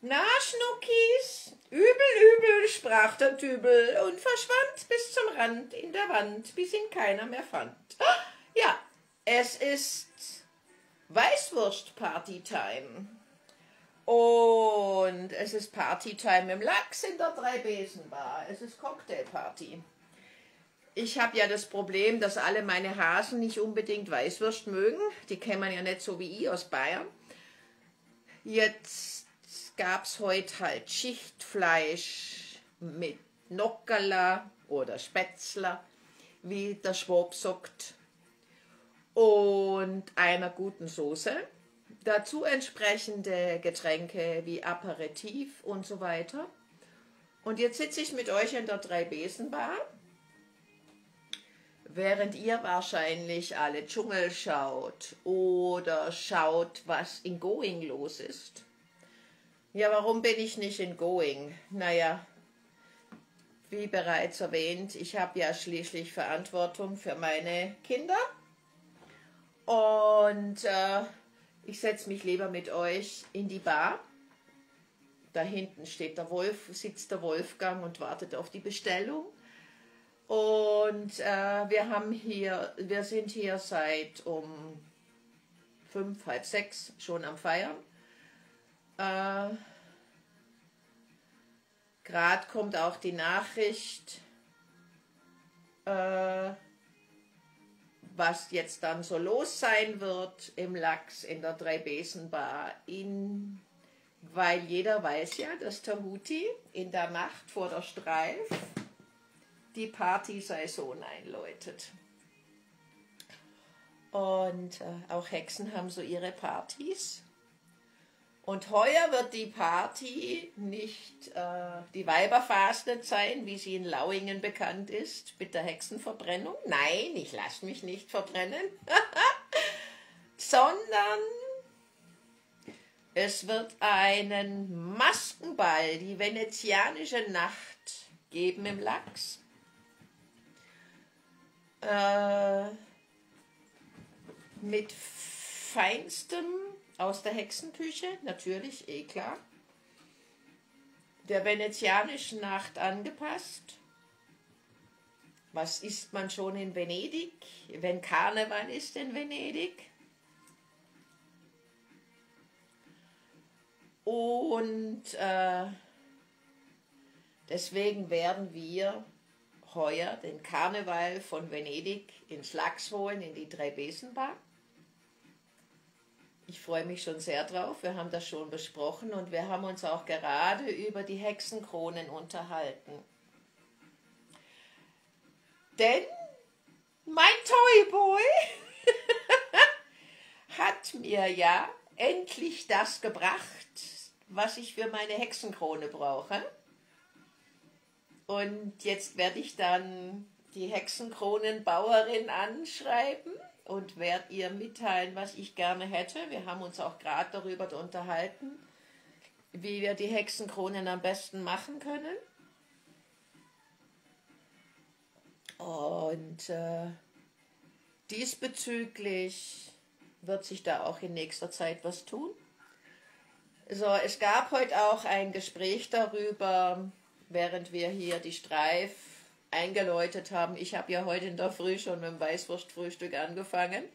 Na, Schnuckis, übel, sprach der Dübel und verschwand bis zum Rand in der Wand, bis ihn keiner mehr fand. Ja, es ist Weißwurst-Party-Time. Und es ist Party-Time im Lachs in der Drei-Besen-Bar. Es ist Cocktailparty. Ich habe ja das Problem, dass alle meine Hasen nicht unbedingt Weißwurst mögen. Die kennen man ja nicht so wie ich aus Bayern. Jetzt gab es heute halt Schichtfleisch mit Nockerla oder Spätzler, wie der Schwab sagt, und einer guten Soße. Dazu entsprechende Getränke wie Aperitif und so weiter. Und jetzt sitze ich mit euch in der Drei-Besen-Bar, während ihr wahrscheinlich alle Dschungel schaut oder schaut, was in Going los ist. Ja, warum bin ich nicht in Going? Naja, wie bereits erwähnt, ich habe ja schließlich Verantwortung für meine Kinder. Und ich setze mich lieber mit euch in die Bar. Da hinten steht der Wolf, sitzt der Wolfgang und wartet auf die Bestellung. Und wir sind hier seit um 5, halb 6 schon am Feiern. Gerade kommt auch die Nachricht, was jetzt dann so los sein wird im Lachs in der Drei-Besen-Bar, weil jeder weiß ja, dass Tahuti in der Nacht vor der Streif die Partysaison einläutet. Und auch Hexen haben so ihre Partys. Und heuer wird die Party nicht die Weiberfastnet sein, wie sie in Lauingen bekannt ist, mit der Hexenverbrennung. Nein, ich lasse mich nicht verbrennen. Sondern es wird einen Maskenball, die venezianische Nacht, geben im Lachs. Mit feinstem aus der Hexenküche, natürlich, klar. Der venezianischen Nacht angepasst. Was isst man schon in Venedig, wenn Karneval ist in Venedig? Und deswegen werden wir heuer den Karneval von Venedig ins Lachs holen, in die Drei-Besen-Bar. Ich freue mich schon sehr drauf, wir haben das schon besprochen und wir haben uns auch gerade über die Hexenkronen unterhalten. Denn mein Toyboy hat mir ja endlich das gebracht, was ich für meine Hexenkrone brauche. Und jetzt werde ich dann die Hexenkronenbauerin anschreiben und werde ihr mitteilen, was ich gerne hätte. Wir haben uns auch gerade darüber unterhalten, wie wir die Hexenkronen am besten machen können. Und diesbezüglich wird sich da auch in nächster Zeit was tun. So, es gab heute auch ein Gespräch darüber, während wir hier die Streif eingeläutet haben. Ich habe ja heute in der Früh schon mit dem Weißwurstfrühstück angefangen.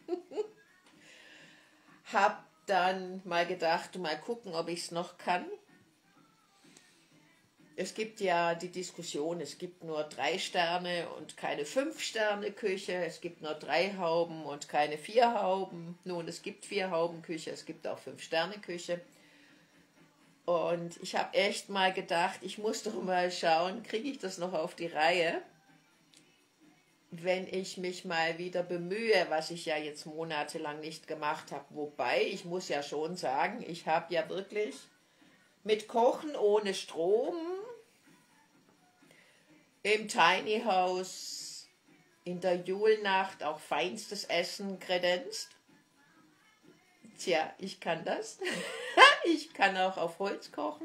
Hab dann mal gedacht, mal gucken, ob ich es noch kann. Es gibt ja die Diskussion, es gibt nur 3 Sterne und keine 5-Sterne-Küche, es gibt nur 3 Hauben und keine 4 Hauben. Nun, es gibt 4-Hauben-Küche, es gibt auch 5-Sterne-Küche. Und ich habe echt mal gedacht, ich muss doch mal schauen, kriege ich das noch auf die Reihe, wenn ich mich mal wieder bemühe, was ich ja jetzt monatelang nicht gemacht habe. Wobei, ich muss ja schon sagen, ich habe ja wirklich mit Kochen ohne Strom im Tiny House in der Julnacht auch feinstes Essen kredenzt. Tja, ich kann das. Ich kann auch auf Holz kochen,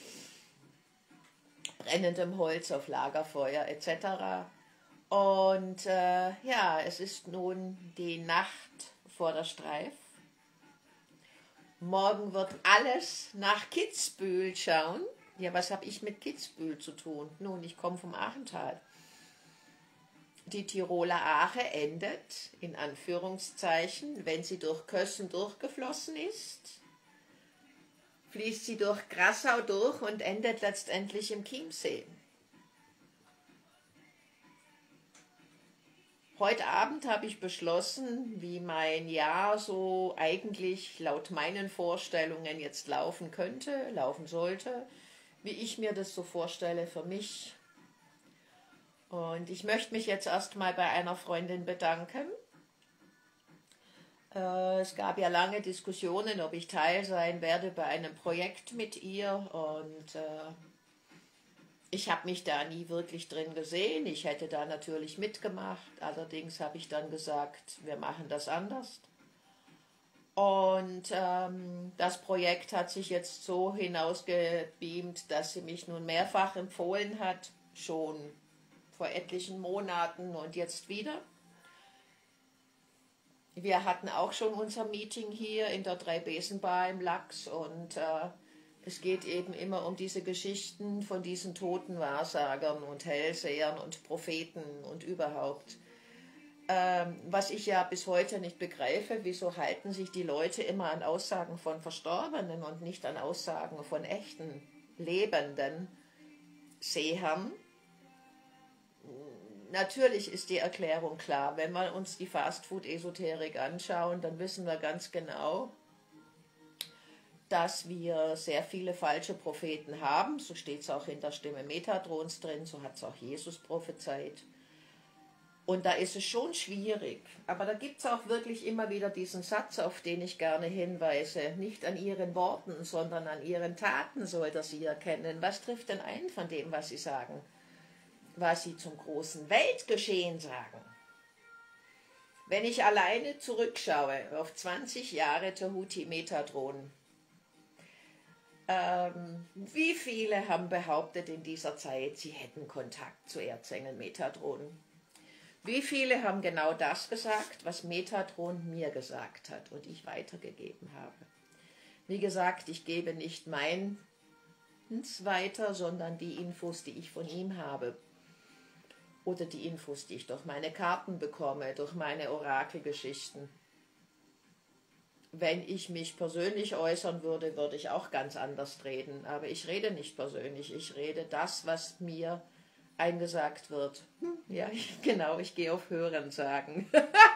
brennendem Holz auf Lagerfeuer etc. Und ja, es ist nun die Nacht vor der Streif. Morgen wird alles nach Kitzbühel schauen. Ja, was habe ich mit Kitzbühel zu tun? Nun, ich komme vom Aachental. Die Tiroler Aache endet, in Anführungszeichen, wenn sie durch Kössen durchgeflossen ist, fließt sie durch Grassau durch und endet letztendlich im Chiemsee. Heute Abend habe ich beschlossen, wie mein Jahr so eigentlich laut meinen Vorstellungen jetzt laufen könnte, laufen sollte, wie ich mir das so vorstelle für mich. Und ich möchte mich jetzt erstmal bei einer Freundin bedanken. Es gab ja lange Diskussionen, ob ich Teil sein werde bei einem Projekt mit ihr, und ich habe mich da nie wirklich drin gesehen. Ich hätte da natürlich mitgemacht, allerdings habe ich dann gesagt, wir machen das anders. Und das Projekt hat sich jetzt so hinausgebeamt, dass sie mich nun mehrfach empfohlen hat, schon vor etlichen Monaten und jetzt wieder. Wir hatten auch schon unser Meeting hier in der Dreibesenbar im Lachs, und es geht eben immer um diese Geschichten von diesen toten Wahrsagern und Hellsehern und Propheten und überhaupt. Was ich ja bis heute nicht begreife, wieso halten sich die Leute immer an Aussagen von Verstorbenen und nicht an Aussagen von echten, lebenden Sehern? Natürlich ist die Erklärung klar. Wenn wir uns die Fastfood-Esoterik anschauen, dann wissen wir ganz genau, dass wir sehr viele falsche Propheten haben. So steht es auch in der Stimme Metatrons drin, so hat es auch Jesus prophezeit. Und da ist es schon schwierig. Aber da gibt es auch wirklich immer wieder diesen Satz, auf den ich gerne hinweise. Nicht an ihren Worten, sondern an ihren Taten soll er sie erkennen. Was trifft denn ein von dem, was sie sagen? Was sie zum großen Weltgeschehen sagen. Wenn ich alleine zurückschaue auf 20 Jahre Tahuti Metatron, wie viele haben behauptet in dieser Zeit, sie hätten Kontakt zu Erzengel Metatron? Wie viele haben genau das gesagt, was Metatron mir gesagt hat und ich weitergegeben habe? Wie gesagt, ich gebe nicht meins weiter, sondern die Infos, die ich von ihm habe. Oder die Infos, die ich durch meine Karten bekomme, durch meine Orakelgeschichten. Wenn ich mich persönlich äußern würde, würde ich auch ganz anders reden. Aber ich rede nicht persönlich, ich rede das, was mir eingesagt wird. Ja, genau, ich gehe auf Hören sagen.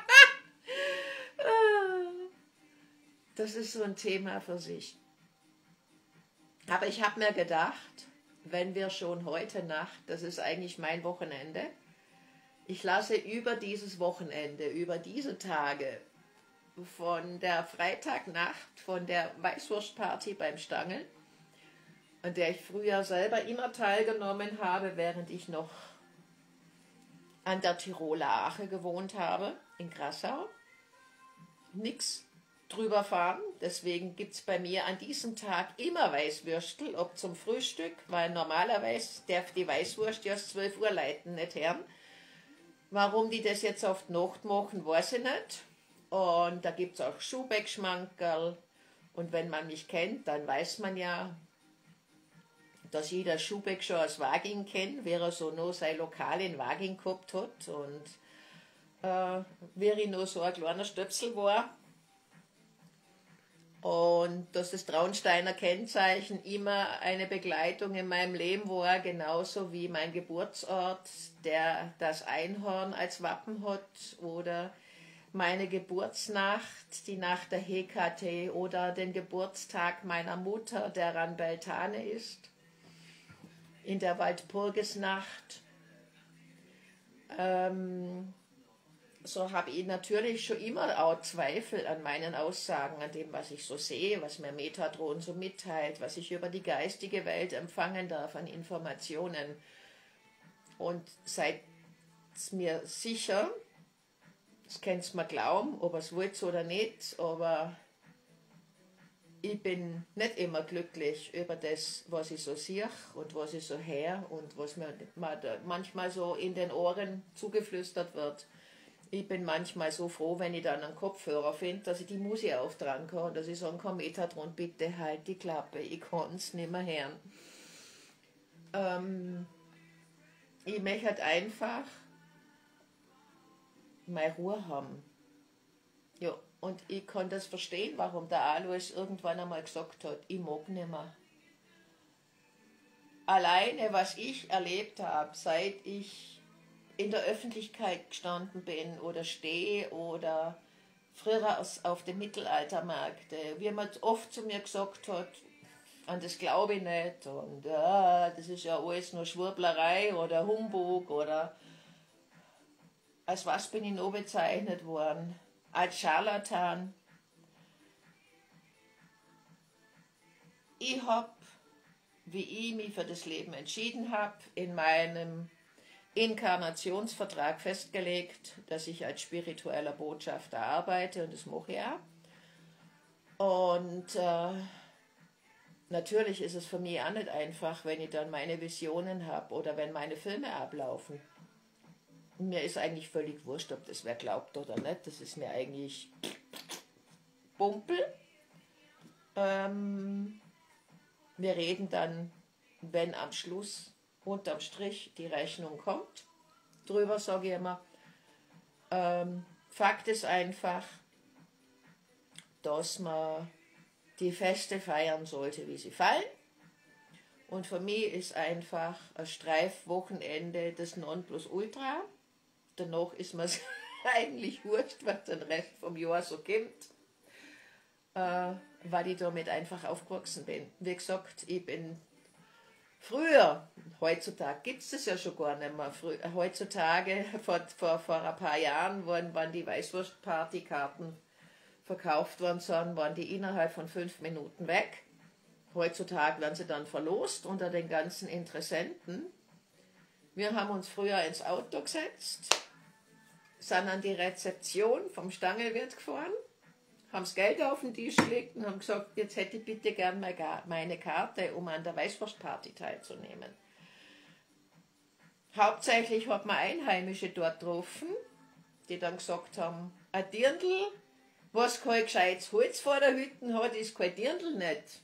Das ist so ein Thema für sich. Aber ich habe mir gedacht, wenn wir schon heute Nacht, das ist eigentlich mein Wochenende, ich lasse über dieses Wochenende, über diese Tage, von der Freitagnacht, von der Weißwurstparty beim Stangl, an der ich früher selber immer teilgenommen habe, während ich noch an der Tiroler Aache gewohnt habe, in Grassau, nichts drüber fahren. Deswegen gibt es bei mir an diesem Tag immer Weißwürstel, ob zum Frühstück, weil normalerweise darf die Weißwurst erst 12 Uhr leiten, nicht Herren. Warum die das jetzt auf die Nacht machen, weiß ich nicht. Und da gibt es auch Schuhbeckschmankerl. Und wenn man mich kennt, dann weiß man ja, dass jeder Schuhbeck schon aus Waging kennt, wer er so noch sein Lokal in Waging gehabt hat. Und wer ich noch so ein kleiner Stöpsel war. Und dass das Traunsteiner Kennzeichen immer eine Begleitung in meinem Leben war, genauso wie mein Geburtsort, der das Einhorn als Wappen hat, oder meine Geburtsnacht, die Nacht der Hekate, oder den Geburtstag meiner Mutter, der Ranbeltane ist, in der Walpurgisnacht. So habe ich natürlich schon immer auch Zweifel an meinen Aussagen, an dem, was ich so sehe, was mir Metatron so mitteilt, was ich über die geistige Welt empfangen darf an Informationen. Und seid mir sicher, das könnt ihr mir glauben, ob ihr es wollt oder nicht, aber ich bin nicht immer glücklich über das, was ich so sehe und was ich so höre und was mir manchmal so in den Ohren zugeflüstert wird. Ich bin manchmal so froh, wenn ich dann einen Kopfhörer finde, dass ich die Musik auftragen kann und dass ich sagen kann, Metatron, bitte halt die Klappe, ich kann es nicht mehr hören. Ich möchte halt einfach meine Ruhe haben. Ja, und ich kann das verstehen, warum der Alois irgendwann einmal gesagt hat, ich mag nicht mehr. Alleine, was ich erlebt habe, seit ich in der Öffentlichkeit gestanden bin oder stehe oder früher auf den Mittelaltermärkten, wie man oft zu mir gesagt hat, an das glaube ich nicht und das ist ja alles nur Schwurblerei oder Humbug oder als was bin ich noch bezeichnet worden? Als Scharlatan. Ich habe, wie ich mich für das Leben entschieden habe, in meinem Inkarnationsvertrag festgelegt, dass ich als spiritueller Botschafter arbeite und das mache ich auch. Und natürlich ist es für mich auch nicht einfach, wenn ich dann meine Visionen habe oder wenn meine Filme ablaufen. Mir ist eigentlich völlig wurscht, ob das wer glaubt oder nicht. Das ist mir eigentlich Bumpel. Wir reden dann, wenn am Schluss unterm Strich die Rechnung kommt. Drüber sage ich immer, Fakt ist einfach, dass man die Feste feiern sollte, wie sie fallen. Und für mich ist einfach ein Streifwochenende das Nonplusultra. Danach ist mir eigentlich wurscht, was den Rest vom Jahr so kommt, weil ich damit einfach aufgewachsen bin. Wie gesagt, ich bin früher, heutzutage gibt es das ja schon gar nicht mehr, heutzutage, vor ein paar Jahren, waren die Weißwurstpartykarten verkauft worden sind, waren die innerhalb von 5 Minuten weg. Heutzutage werden sie dann verlost unter den ganzen Interessenten. Wir haben uns früher ins Auto gesetzt, sind an die Rezeption vom Stangelwirt gefahren, haben das Geld auf den Tisch gelegt und haben gesagt, jetzt hätte ich bitte gern meine Karte, um an der Weißwurstparty teilzunehmen. Hauptsächlich hat man Einheimische dort getroffen, die dann gesagt haben, ein Dirndl, was kein gescheites Holz vor der Hütte hat, ist kein Dirndl nicht.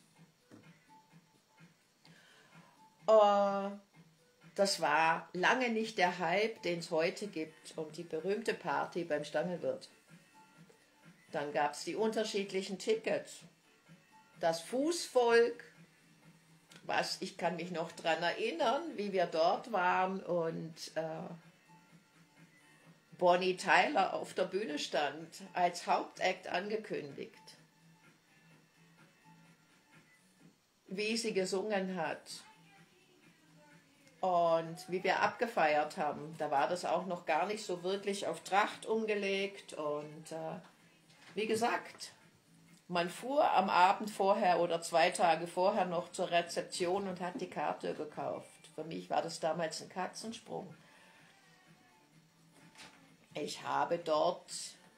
Das war lange nicht der Hype, den es heute gibt, um die berühmte Party beim Stangelwirt. Dann gab es die unterschiedlichen Tickets. Das Fußvolk, ich kann mich noch daran erinnern, wie wir dort waren und Bonnie Tyler auf der Bühne stand, als Hauptakt angekündigt. Wie sie gesungen hat. Und wie wir abgefeiert haben, da war das auch noch gar nicht so wirklich auf Tracht umgelegt. Und wie gesagt, man fuhr am Abend vorher oder 2 Tage vorher noch zur Rezeption und hat die Karte gekauft. Für mich war das damals ein Katzensprung. Ich habe dort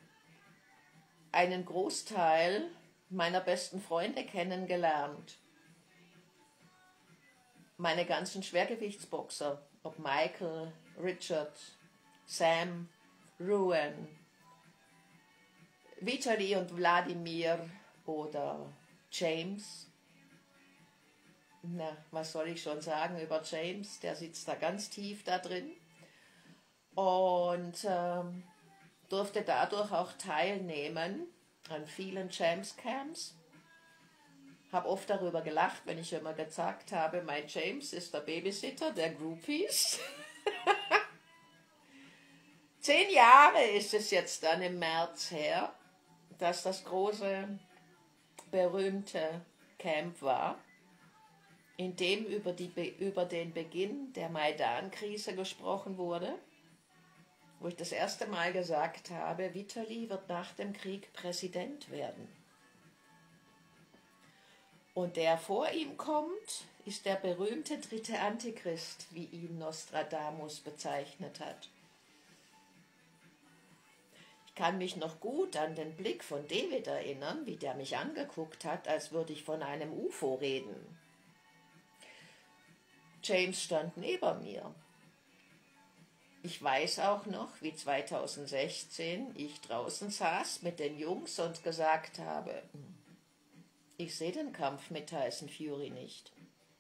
einen Großteil meiner besten Freunde kennengelernt. Meine ganzen Schwergewichtsboxer, ob Michael, Richard, Sam, Ruan, Vitali und Wladimir oder James. Na, was soll ich schon sagen über James? Der sitzt da ganz tief da drin. Und durfte dadurch auch teilnehmen an vielen James Camps. Habe oft darüber gelacht, wenn ich immer gesagt habe, mein James ist der Babysitter der Groupies. 10 Jahre ist es jetzt dann im März her, dass das große, berühmte Camp war, in dem über den Beginn der Maidan-Krise gesprochen wurde, wo ich das erste Mal gesagt habe, Vitali wird nach dem Krieg Präsident werden. Und der vor ihm kommt, ist der berühmte dritte Antichrist, wie ihn Nostradamus bezeichnet hat. Ich kann mich noch gut an den Blick von David erinnern, wie der mich angeguckt hat, als würde ich von einem UFO reden. James stand neben mir. Ich weiß auch noch, wie 2016 ich draußen saß mit den Jungs und gesagt habe, ich sehe den Kampf mit Tyson Fury nicht.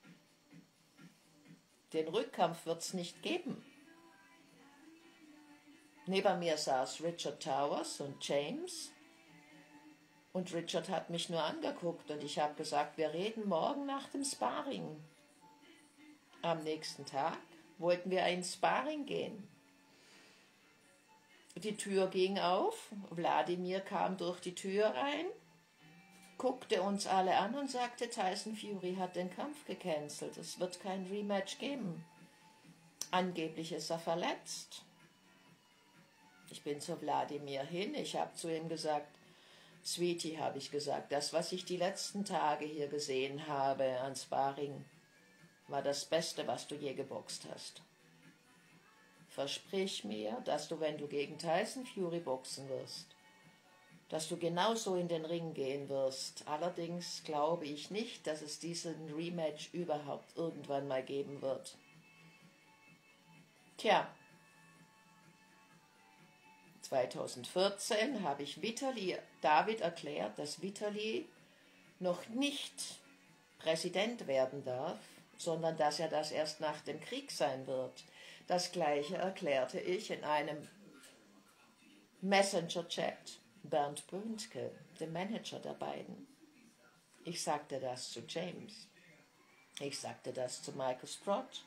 Den Rückkampf wird es nicht geben. Neben mir saß Richard Towers und James. Und Richard hat mich nur angeguckt und ich habe gesagt, wir reden morgen nach dem Sparring. Am nächsten Tag wollten wir ins Sparring gehen. Die Tür ging auf, Wladimir kam durch die Tür rein, guckte uns alle an und sagte, Tyson Fury hat den Kampf gecancelt, es wird kein Rematch geben. Angeblich ist er verletzt. Ich bin zu Wladimir hin, ich habe zu ihm gesagt, Sweetie, habe ich gesagt, das, was ich die letzten Tage hier gesehen habe an Sparring, war das Beste, was du je geboxt hast. Versprich mir, dass du, wenn du gegen Tyson Fury boxen wirst, dass du genauso in den Ring gehen wirst. Allerdings glaube ich nicht, dass es diesen Rematch überhaupt irgendwann mal geben wird. Tja, 2014 habe ich David erklärt, dass Vitali noch nicht Präsident werden darf, sondern dass er das erst nach dem Krieg sein wird. Das Gleiche erklärte ich in einem Messenger-Chat Bernd Brüntke, dem Manager der beiden. Ich sagte das zu James. Ich sagte das zu Michael Sprott.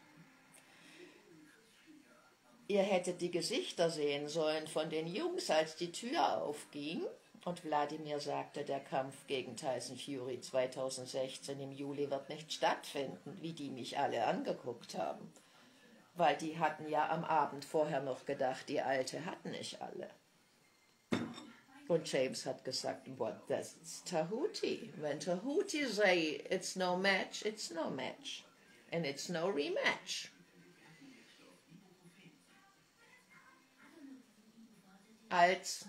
Ihr hättet die Gesichter sehen sollen von den Jungs, als die Tür aufging und Wladimir sagte, der Kampf gegen Tyson Fury 2016 im Juli wird nicht stattfinden, wie die mich alle angeguckt haben. Weil die hatten ja am Abend vorher noch gedacht, die Alte hat nicht alle. Und James hat gesagt, what, that's Tahuti. When Tahuti say it's no match, it's no match. And it's no rematch. Als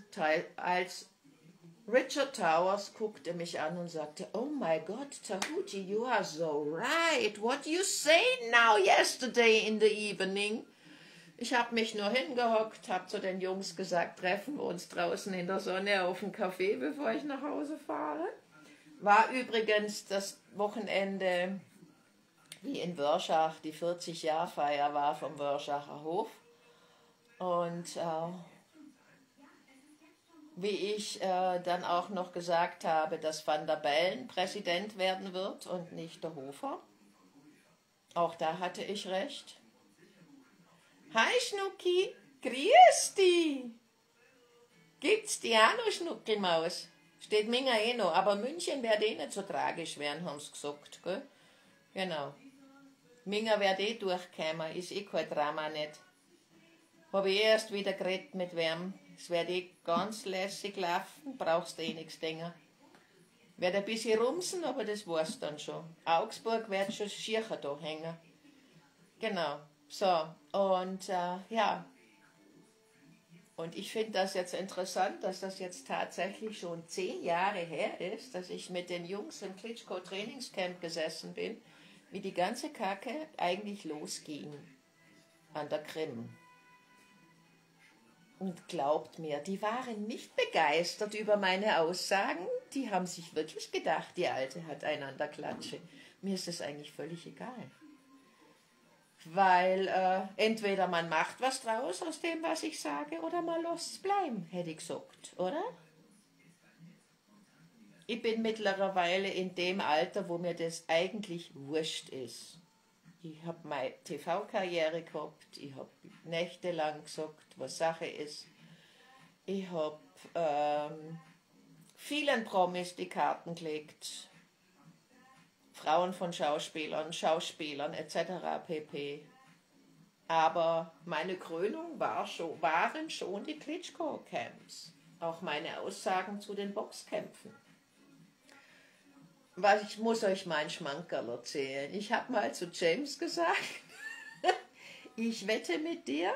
Richard Towers guckte mich an und sagte, oh my God, Tahuti, you are so right. What you say now yesterday in the evening? Ich habe mich nur hingehockt, habe zu den Jungs gesagt, treffen wir uns draußen in der Sonne auf dem Café, bevor ich nach Hause fahre. War übrigens das Wochenende, wie in Wörschach, die 40-Jahr-Feier war vom Wörschacher Hof. Und wie ich dann auch noch gesagt habe, dass Van der Bellen Präsident werden wird und nicht der Hofer. Auch da hatte ich recht. Hi Schnucki, grüß dich. Gibt's die auch noch, Schnuckelmaus? Steht Minga eh noch, aber München wird eh nicht so tragisch werden, haben sie gesagt, gell? Genau. Minga wird eh durchkommen, ist eh kein Drama nicht. Habe ich erst wieder geredet mit wem. Es wird eh ganz lässig laufen, brauchst du eh nichts denken. Wird ein bisschen rumsen, aber das war's dann schon. Augsburg wird schon schier da hängen. Genau. So, und ja. Und ich finde das jetzt interessant, dass das jetzt tatsächlich schon 10 Jahre her ist, dass ich mit den Jungs im Klitschko-Trainingscamp gesessen bin, wie die ganze Kacke eigentlich losging an der Krim. Und glaubt mir, die waren nicht begeistert über meine Aussagen. Die haben sich wirklich gedacht, die Alte hat einander Klatsche. Mir ist das eigentlich völlig egal. Weil entweder man macht was draus aus dem, was ich sage, oder man lässt es bleiben, hätte ich gesagt, oder? Ich bin mittlerweile in dem Alter, wo mir das eigentlich wurscht ist. Ich habe meine TV-Karriere gehabt, ich habe nächtelang gesagt, was Sache ist. Ich habe vielen Promis die Karten gelegt. Frauen von Schauspielern etc. pp. Aber meine Krönung waren schon die Klitschko-Camps. Auch meine Aussagen zu den Boxkämpfen. Ich muss euch meinen Schmankerl erzählen. Ich habe mal zu James gesagt, ich wette mit dir,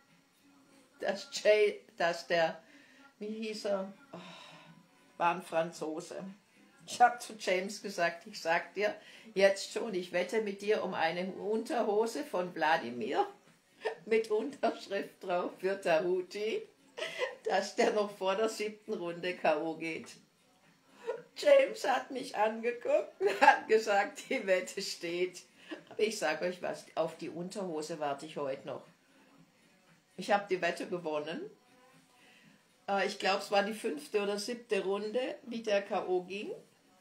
dass der, wie hieß er, war ein Franzose. Ich habe zu James gesagt, ich sag dir jetzt schon, ich wette mit dir um eine Unterhose von Wladimir, mit Unterschrift drauf für Tahuti, dass der noch vor der 7. Runde K.O. geht. James hat mich angeguckt und hat gesagt, die Wette steht. Aber ich sage euch was, auf die Unterhose warte ich heute noch. Ich habe die Wette gewonnen. Ich glaube, es war die 5. oder 7. Runde, wie der K.O. ging.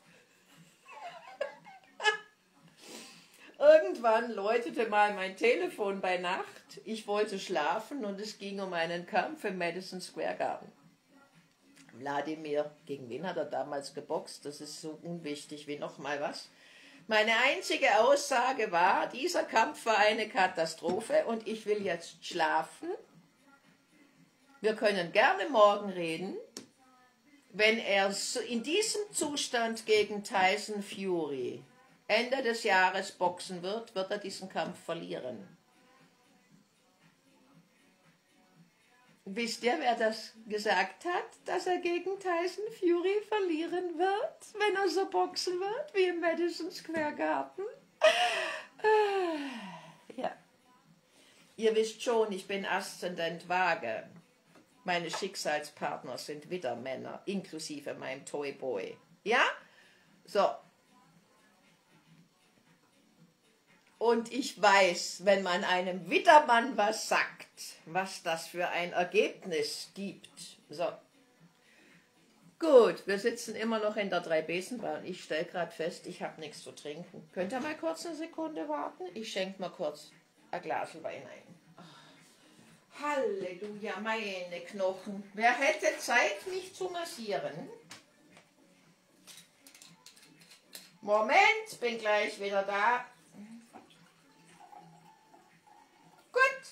Irgendwann läutete mal mein Telefon bei Nacht. Ich wollte schlafen und es ging um einen Kampf im Madison Square Garden. Wladimir, gegen wen hat er damals geboxt? Das ist so unwichtig wie nochmal was. Meine einzige Aussage war, dieser Kampf war eine Katastrophe und ich will jetzt schlafen. Wir können gerne morgen reden. Wenn er in diesem Zustand gegen Tyson Fury Ende des Jahres boxen wird, wird er diesen Kampf verlieren. Wisst ihr, wer das gesagt hat, dass er gegen Tyson Fury verlieren wird, wenn er so boxen wird wie im Madison Square Garden? Ja. Ihr wisst schon, ich bin Aszendent Waage. Meine Schicksalspartner sind Widdermänner, inklusive meinem Toyboy. Ja? So. Und ich weiß, wenn man einem Widdermann was sagt, was das für ein Ergebnis gibt. So. Gut, wir sitzen immer noch in der Drei-Besenbahn. Ich stelle gerade fest, ich habe nichts zu trinken. Könnt ihr mal kurz eine Sekunde warten? Ich schenke mal kurz ein Glas Wein ein. Oh, Halleluja, meine Knochen. Wer hätte Zeit, mich zu massieren? Moment, bin gleich wieder da. Gut.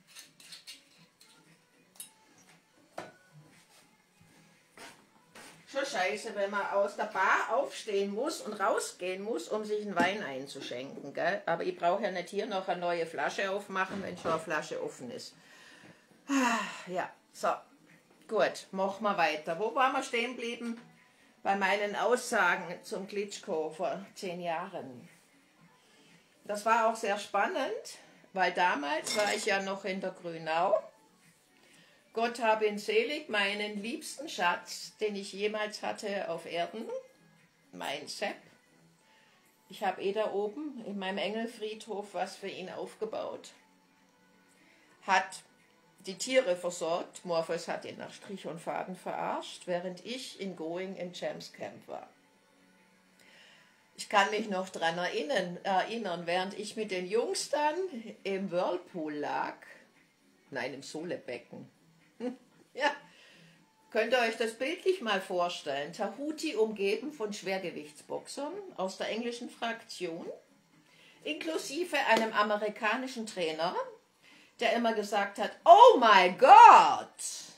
Schon scheiße, wenn man aus der Bar aufstehen muss und rausgehen muss, um sich einen Wein einzuschenken, gell? Aber ich brauche ja nicht hier noch eine neue Flasche aufmachen, wenn schon eine Flasche offen ist. Ja, so. Gut, machen wir weiter. Wo waren wir stehen geblieben? Bei meinen Aussagen zum Klitschko vor 10 Jahren. Das war auch sehr spannend, weil damals war ich ja noch in der Grünau. Gott habe ihn selig, meinen liebsten Schatz, den ich jemals hatte auf Erden, mein Sepp. Ich habe da oben in meinem Engelfriedhof was für ihn aufgebaut. Hat die Tiere versorgt. Morpheus hat ihn nach Strich und Faden verarscht, während ich in Going in Champs Camp war. Ich kann mich noch daran erinnern, während ich mit den Jungs dann im Whirlpool lag, nein, im Solebecken. Ja, könnt ihr euch das bildlich mal vorstellen. Tahuti umgeben von Schwergewichtsboxern aus der englischen Fraktion, inklusive einem amerikanischen Trainer, der immer gesagt hat, oh my God,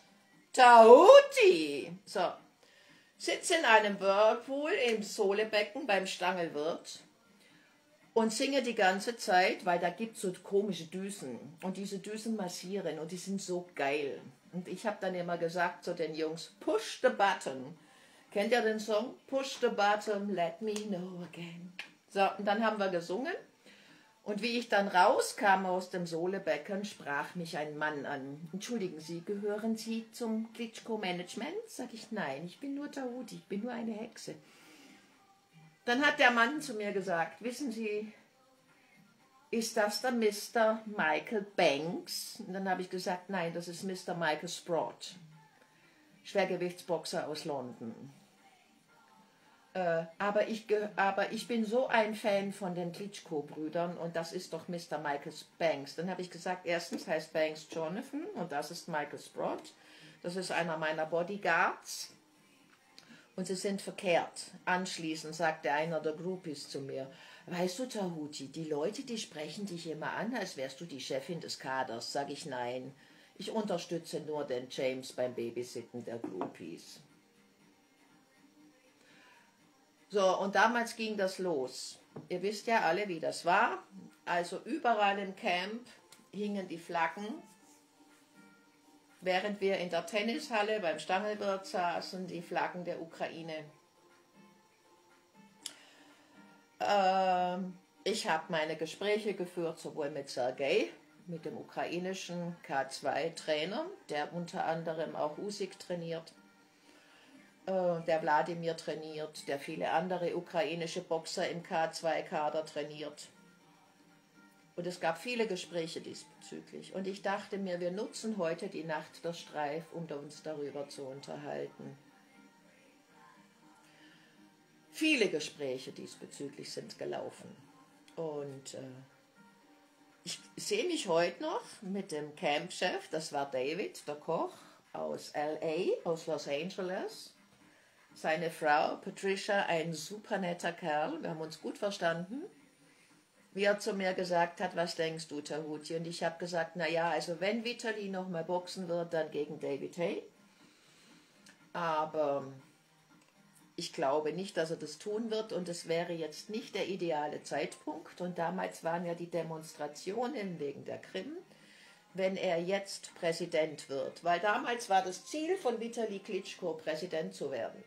Tahuti. So, sitze in einem Whirlpool im Solebecken beim Stangelwirt und singe die ganze Zeit, weil da gibt es so komische Düsen und diese Düsen massieren und die sind so geil. Und ich habe dann immer gesagt zu den Jungs, push the button. Kennt ihr den Song? Push the button, let me know again. So, und dann haben wir gesungen. Und wie ich dann rauskam aus dem Solebecken, sprach mich ein Mann an. Entschuldigen Sie, gehören Sie zum Klitschko-Management? Sag ich, nein, ich bin nur Tahuti, ich bin nur eine Hexe. Dann hat der Mann zu mir gesagt, wissen Sie, ist das der Mr. Michael Banks? Und dann habe ich gesagt, nein, das ist Mr. Michael Sprott, Schwergewichtsboxer aus London. Aber ich bin so ein Fan von den Klitschko-Brüdern und das ist doch Mr. Michael Banks. Dann habe ich gesagt, erstens heißt Banks Jonathan und das ist Michael Sprott. Das ist einer meiner Bodyguards. Und sie sind verkehrt. Anschließend sagte einer der Groupies zu mir, weißt du, Tahuti, die Leute, die sprechen dich immer an, als wärst du die Chefin des Kaders. Sag ich, nein, ich unterstütze nur den James beim Babysitten der Groupies. So, und damals ging das los. Ihr wisst ja alle, wie das war. Also überall im Camp hingen die Flaggen. Während wir in der Tennishalle beim Stangelwirt saßen, die Flaggen der Ukraine. Ich habe meine Gespräche geführt, sowohl mit Sergei, mit dem ukrainischen K2-Trainer, der unter anderem auch Usyk trainiert, der Wladimir trainiert, der viele andere ukrainische Boxer im K2-Kader trainiert. Und es gab viele Gespräche diesbezüglich. Und ich dachte mir, wir nutzen heute die Nacht der Streif, um uns darüber zu unterhalten. Viele Gespräche diesbezüglich sind gelaufen. Und ich sehe mich heute noch mit dem Campchef, das war David, der Koch aus LA, aus Los Angeles. Seine Frau Patricia, ein super netter Kerl, wir haben uns gut verstanden. Wie er zu mir gesagt hat, was denkst du, Tahuti? Und ich habe gesagt, naja, also wenn Vitali nochmal boxen wird, dann gegen David Haye. Aber ich glaube nicht, dass er das tun wird und es wäre jetzt nicht der ideale Zeitpunkt. Und damals waren ja die Demonstrationen wegen der Krim, wenn er jetzt Präsident wird. Weil damals war das Ziel von Vitali Klitschko, Präsident zu werden.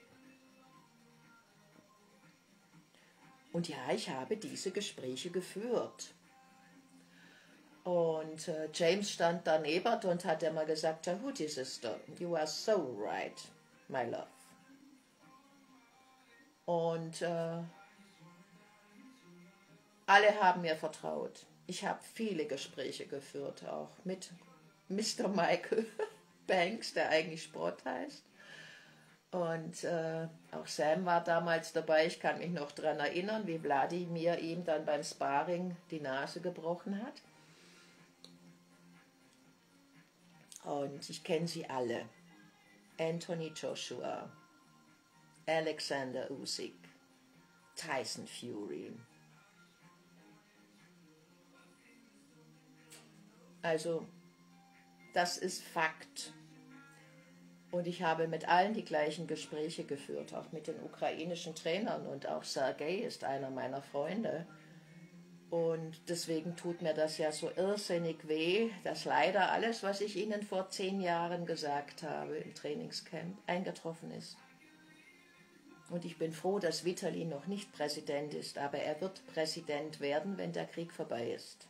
Und ja, ich habe diese Gespräche geführt. Und James stand daneben und hat immer gesagt, Tahuti Sister, you are so right, my love. Und alle haben mir vertraut. Ich habe viele Gespräche geführt, auch mit Mr. Michael Banks, der eigentlich Sprott heißt. Und auch Sam war damals dabei. Ich kann mich noch daran erinnern, wie Wladimir ihm dann beim Sparring die Nase gebrochen hat. Und ich kenne sie alle. Anthony Joshua, Alexander Usyk, Tyson Fury. Also, das ist Fakt. Und ich habe mit allen die gleichen Gespräche geführt, auch mit den ukrainischen Trainern. Und auch Sergei ist einer meiner Freunde. Und deswegen tut mir das ja so irrsinnig weh, dass leider alles, was ich Ihnen vor 10 Jahren gesagt habe im Trainingscamp, eingetroffen ist. Und ich bin froh, dass Vitali noch nicht Präsident ist, aber er wird Präsident werden, wenn der Krieg vorbei ist.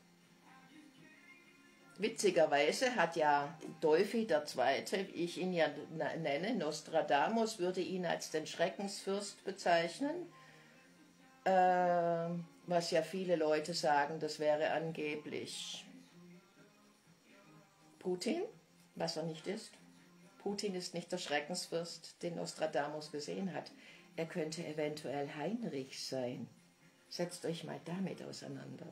Witzigerweise hat ja Dolphy II., wie ich ihn ja nenne, Nostradamus, würde ihn als den Schreckensfürst bezeichnen, was ja viele Leute sagen, das wäre angeblich Putin, was er nicht ist. Putin ist nicht der Schreckensfürst, den Nostradamus gesehen hat. Er könnte eventuell Heinrich sein. Setzt euch mal damit auseinander.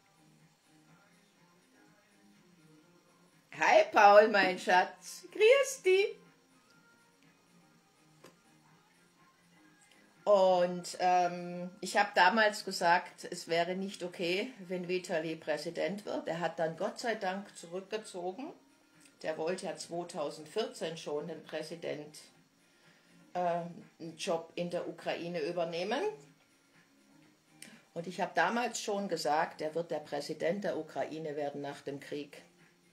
Hi Paul, mein Schatz. Grüß dich. Und ich habe damals gesagt, es wäre nicht okay, wenn Vitali Präsident wird. Er hat dann Gott sei Dank zurückgezogen. Der wollte ja 2014 schon den Job in der Ukraine übernehmen. Und ich habe damals schon gesagt, er wird der Präsident der Ukraine werden nach dem Krieg.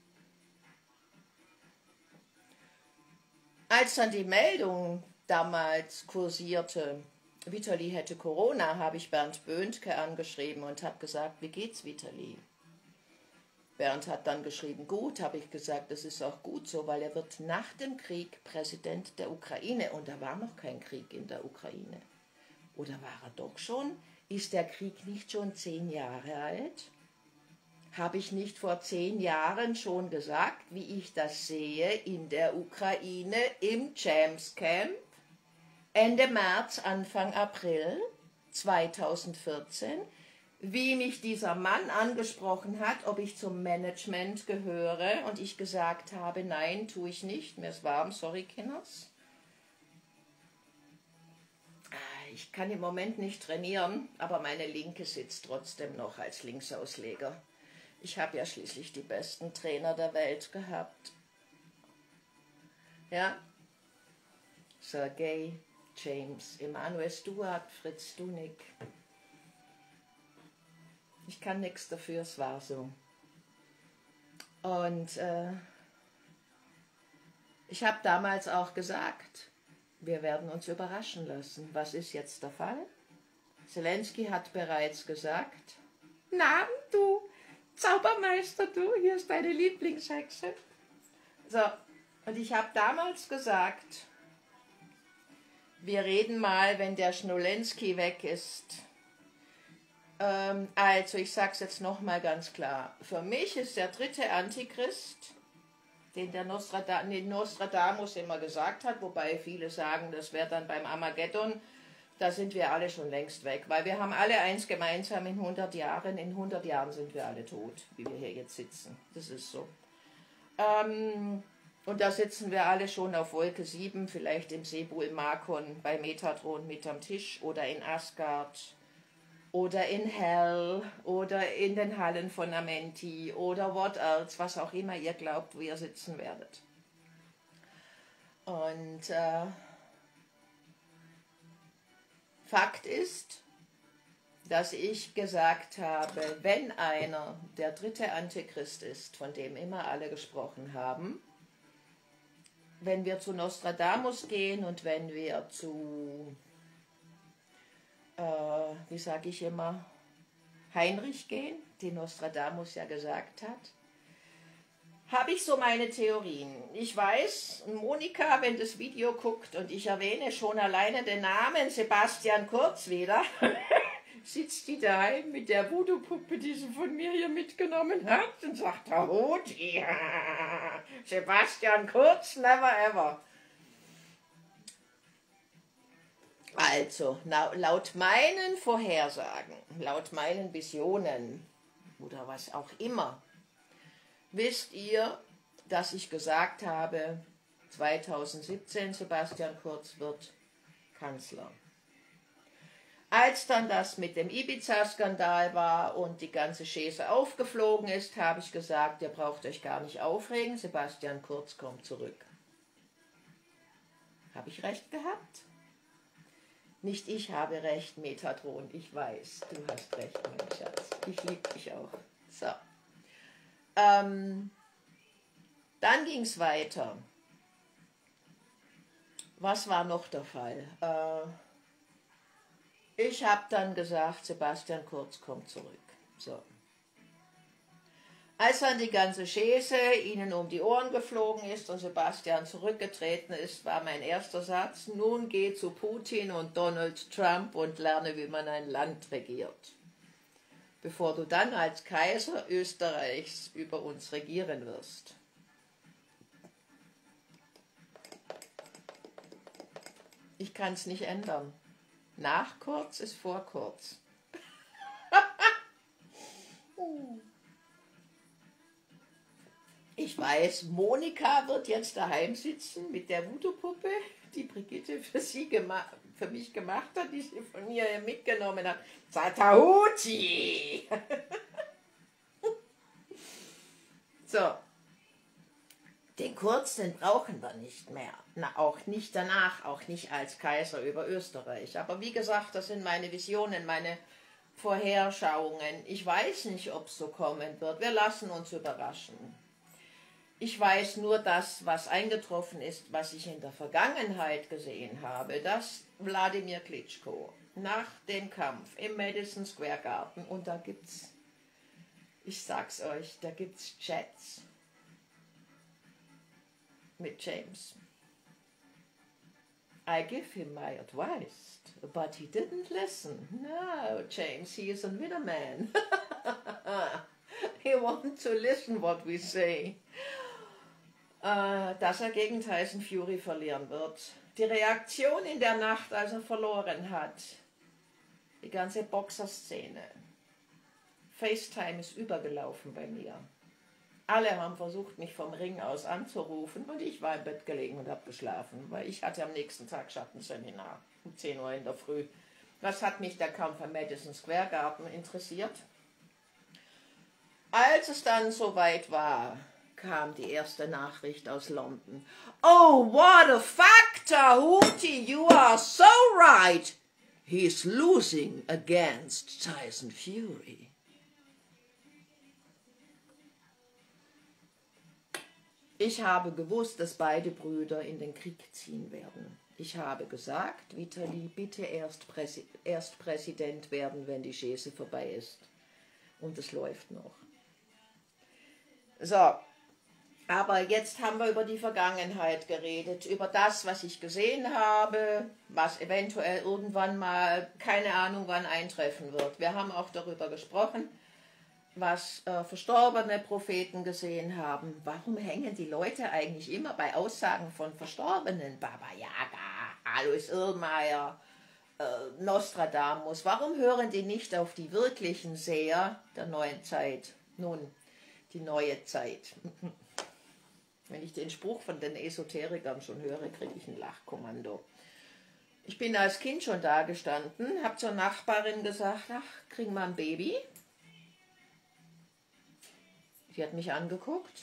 Als dann die Meldung damals kursierte, Vitali hätte Corona, habe ich Bernd Böhntke angeschrieben und habe gesagt, wie geht's Vitali? Bernd hat dann geschrieben, gut, habe ich gesagt, das ist auch gut so, weil er wird nach dem Krieg Präsident der Ukraine und da war noch kein Krieg in der Ukraine. Oder war er doch schon? Ist der Krieg nicht schon 10 Jahre alt? Habe ich nicht vor 10 Jahren schon gesagt, wie ich das sehe in der Ukraine im Champs Camp Ende März, Anfang April 2014, wie mich dieser Mann angesprochen hat, ob ich zum Management gehöre und ich gesagt habe, nein, tue ich nicht, mir ist warm, sorry Kinders. Ich kann im Moment nicht trainieren, aber meine Linke sitzt trotzdem noch als Linksausleger. Ich habe ja schließlich die besten Trainer der Welt gehabt. Ja, Sergei, James, Emanuel Stewart, Fritz Dunig. Ich kann nichts dafür, es war so. Und ich habe damals auch gesagt, wir werden uns überraschen lassen. Was ist jetzt der Fall? Zelensky hat bereits gesagt, na du, Zaubermeister, du, hier ist deine Lieblingshexe. So, und ich habe damals gesagt, wir reden mal, wenn der Schnolenski weg ist. Also, ich sage es jetzt nochmal ganz klar. Für mich ist der dritte Antichrist, den der Nostradamus immer gesagt hat, wobei viele sagen, das wäre dann beim Armageddon, da sind wir alle schon längst weg, weil wir haben alle eins gemeinsam in 100 Jahren. In 100 Jahren sind wir alle tot, wie wir hier jetzt sitzen. Das ist so. Und da sitzen wir alle schon auf Wolke 7, vielleicht im Sebul Makon bei Metatron mit am Tisch oder in Asgard oder in Hell oder in den Hallen von Amenti oder what else, was auch immer ihr glaubt, wo ihr sitzen werdet. Und Fakt ist, dass ich gesagt habe, wenn einer der dritte Antichrist ist, von dem immer alle gesprochen haben, wenn wir zu Nostradamus gehen und wenn wir zu, wie sage ich immer, Heinrich gehen, den Nostradamus ja gesagt hat, habe ich so meine Theorien. Ich weiß, Monika, wenn das Video guckt und ich erwähne schon alleine den Namen Sebastian Kurz wieder, sitzt die daheim mit der Voodoo-Puppe, die sie von mir hier mitgenommen hat und sagt, Huti, Sebastian Kurz, never ever. Also, laut meinen Vorhersagen, laut meinen Visionen oder was auch immer, wisst ihr, dass ich gesagt habe, 2017 Sebastian Kurz wird Kanzler. Als dann das mit dem Ibiza-Skandal war und die ganze Schäse aufgeflogen ist, habe ich gesagt, ihr braucht euch gar nicht aufregen, Sebastian Kurz kommt zurück. Habe ich recht gehabt? Nicht ich habe recht, Metatron, ich weiß, du hast recht, mein Schatz. Ich liebe dich auch. So. Dann ging es weiter. Was war noch der Fall? Ich habe dann gesagt, Sebastian Kurz kommt zurück. So. Als dann die ganze Schäse ihnen um die Ohren geflogen ist und Sebastian zurückgetreten ist, war mein erster Satz, nun geh zu Putin und Donald Trump und lerne, wie man ein Land regiert, bevor du dann als Kaiser Österreichs über uns regieren wirst. Ich kann es nicht ändern. Nach Kurz ist vor Kurz. Ich weiß, Monika wird jetzt daheim sitzen mit der Voodoo-Puppe, die Brigitte für mich gemacht hat, die sie von mir mitgenommen hat. Satahuti! So. Den Kurz, den brauchen wir nicht mehr. Na, auch nicht danach, auch nicht als Kaiser über Österreich. Aber wie gesagt, das sind meine Visionen, meine Vorherschauungen. Ich weiß nicht, ob es so kommen wird. Wir lassen uns überraschen. Ich weiß nur das, was eingetroffen ist, was ich in der Vergangenheit gesehen habe, dass Wladimir Klitschko nach dem Kampf im Madison Square Garden, und da gibt's, ich sag's euch, da gibt's Chats mit James. I give him my advice, but he didn't listen. No, James, he is a winner man. He wants to listen what we say. Dass er gegen Tyson Fury verlieren wird. Die Reaktion in der Nacht, als er verloren hat. Die ganze Boxerszene. FaceTime ist übergelaufen bei mir. Alle haben versucht, mich vom Ring aus anzurufen und ich war im Bett gelegen und habe geschlafen, weil ich hatte am nächsten Tag Schattenseminar um 10 Uhr in der Früh. Was hat mich der Kampf am Madison Square Garden interessiert? Als es dann soweit war, kam die erste Nachricht aus London. Oh, what a fact, Tahuti, you are so right. He's losing against Tyson Fury. Ich habe gewusst, dass beide Brüder in den Krieg ziehen werden. Ich habe gesagt, Vitali, bitte erst Präsident werden, wenn die Schäse vorbei ist. Und es läuft noch. So, aber jetzt haben wir über die Vergangenheit geredet, über das, was ich gesehen habe, was eventuell irgendwann mal, keine Ahnung wann eintreffen wird. Wir haben auch darüber gesprochen, was verstorbene Propheten gesehen haben. Warum hängen die Leute eigentlich immer bei Aussagen von Verstorbenen? Baba Yaga, Alois Irrmeier, Nostradamus. Warum hören die nicht auf die wirklichen Seher der neuen Zeit? Nun, die neue Zeit. Wenn ich den Spruch von den Esoterikern schon höre, kriege ich ein Lachkommando. Ich bin als Kind schon da gestanden, habe zur Nachbarin gesagt, ach, kriegen wir ein Baby? Die hat mich angeguckt.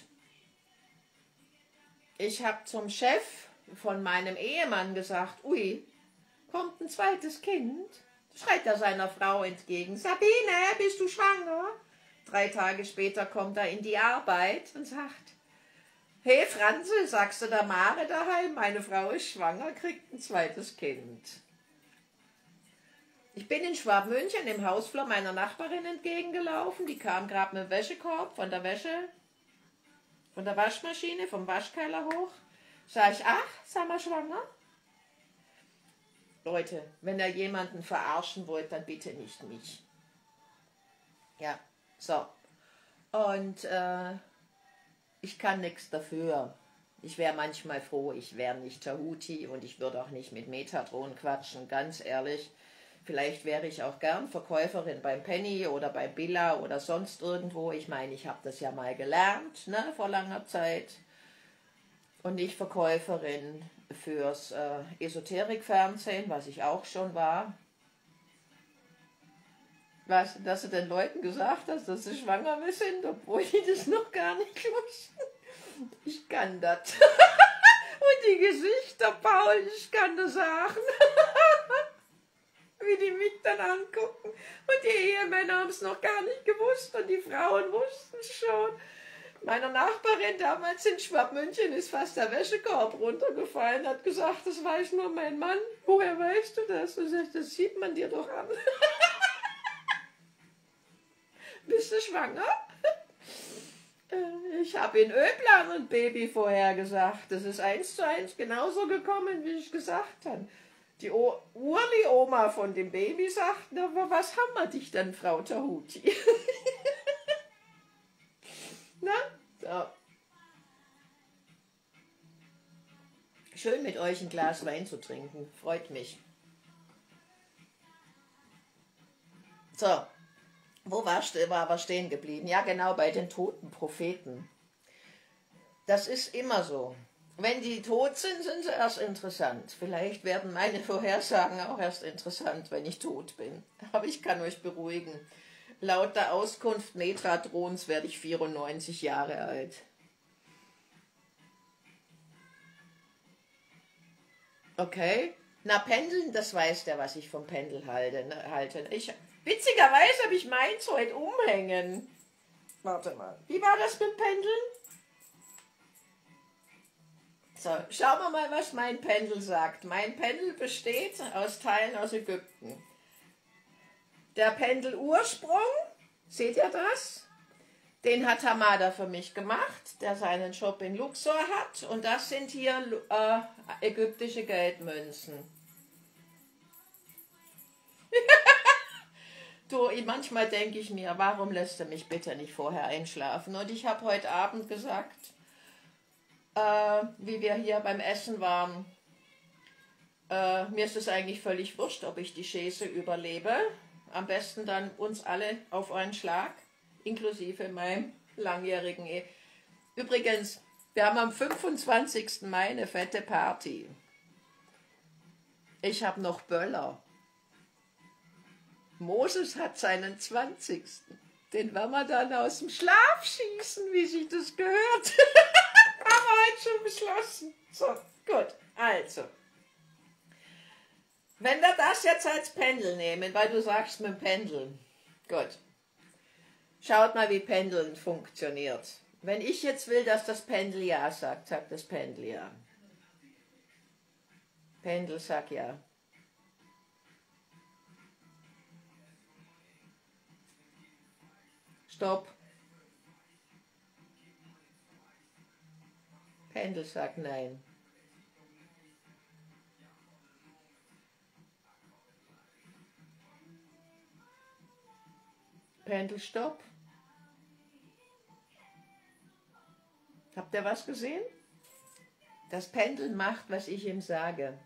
Ich habe zum Chef von meinem Ehemann gesagt, ui, kommt ein zweites Kind? Schreit er seiner Frau entgegen, Sabine, bist du schwanger? 3 Tage später kommt er in die Arbeit und sagt, hey Franze, sagst du der Mare daheim, meine Frau ist schwanger, kriegt ein zweites Kind. Ich bin in Schwabmünchen im Hausflur meiner Nachbarin entgegengelaufen, die kam gerade mit dem Wäschekorb von der Waschmaschine, vom Waschkeller hoch. Sag ich, ach, sei mal schwanger? Leute, wenn ihr jemanden verarschen wollt, dann bitte nicht mich. Ja, so. Und ich kann nichts dafür. Ich wäre manchmal froh, ich wäre nicht Tahuti und ich würde auch nicht mit Metatron quatschen, ganz ehrlich. Vielleicht wäre ich auch gern Verkäuferin beim Penny oder bei Billa oder sonst irgendwo. Ich meine, ich habe das ja mal gelernt, ne, vor langer Zeit. Und nicht Verkäuferin fürs Esoterikfernsehen, was ich auch schon war. Was, dass du den Leuten gesagt hast, dass sie schwanger sind, obwohl die das noch gar nicht wussten. Ich kann das. Und die Gesichter, Paul, ich kann das sagen. Wie die mich dann angucken. Und die Ehemänner haben es noch gar nicht gewusst und die Frauen wussten es schon. Meiner Nachbarin damals in Schwabmünchen ist fast der Wäschekorb runtergefallen, hat gesagt, das weiß nur mein Mann. Woher weißt du das? Und sagt, das sieht man dir doch an. Bist du schwanger? Ich habe in Öplan ein Baby vorhergesagt. Das ist 1:1 genauso gekommen, wie ich gesagt habe. Die Urli-Oma von dem Baby sagt, na, was haben wir dich denn, Frau Tahuti? Na? So. Schön mit euch ein Glas Wein zu trinken, freut mich. So, wo war wir stehen geblieben? Ja, genau, bei den toten Propheten. Das ist immer so. Wenn die tot sind, sind sie erst interessant. Vielleicht werden meine Vorhersagen auch erst interessant, wenn ich tot bin. Aber ich kann euch beruhigen. Laut der Auskunft Metratrons werde ich 94 Jahre alt. Okay? Na, Pendeln, das weiß der, was ich vom Pendel halte. Witzigerweise habe ich meins heute umhängen. Warte mal. Wie war das mit Pendeln? So, schauen wir mal, was mein Pendel sagt. Mein Pendel besteht aus Teilen aus Ägypten. Der Pendelursprung, seht ihr das? Den hat Hamada für mich gemacht, der seinen Shop in Luxor hat. Und das sind hier ägyptische Geldmünzen. Du, manchmal denke ich mir, warum lässt du mich bitte nicht vorher einschlafen? Und ich habe heute Abend gesagt, wie wir hier beim Essen waren, mir ist es eigentlich völlig wurscht, ob ich die Schäse überlebe. Am besten dann uns alle auf einen Schlag, inklusive meinem langjährigen Ehe. Übrigens, wir haben am 25. Mai eine fette Party. Ich habe noch Böller. Moses hat seinen 20. Den werden wir dann aus dem Schlaf schießen, wie sich das gehört. Haben wir heute schon beschlossen. So, gut. Also, wenn wir das jetzt als Pendel nehmen, weil du sagst mit dem Pendeln. Gut. Schaut mal, wie Pendeln funktioniert. Wenn ich jetzt will, dass das Pendel ja sagt, sagt das Pendel ja. Pendel sagt ja. Stopp. Pendel sagt nein. Pendel, stopp. Habt ihr was gesehen? Das Pendel macht, was ich ihm sage.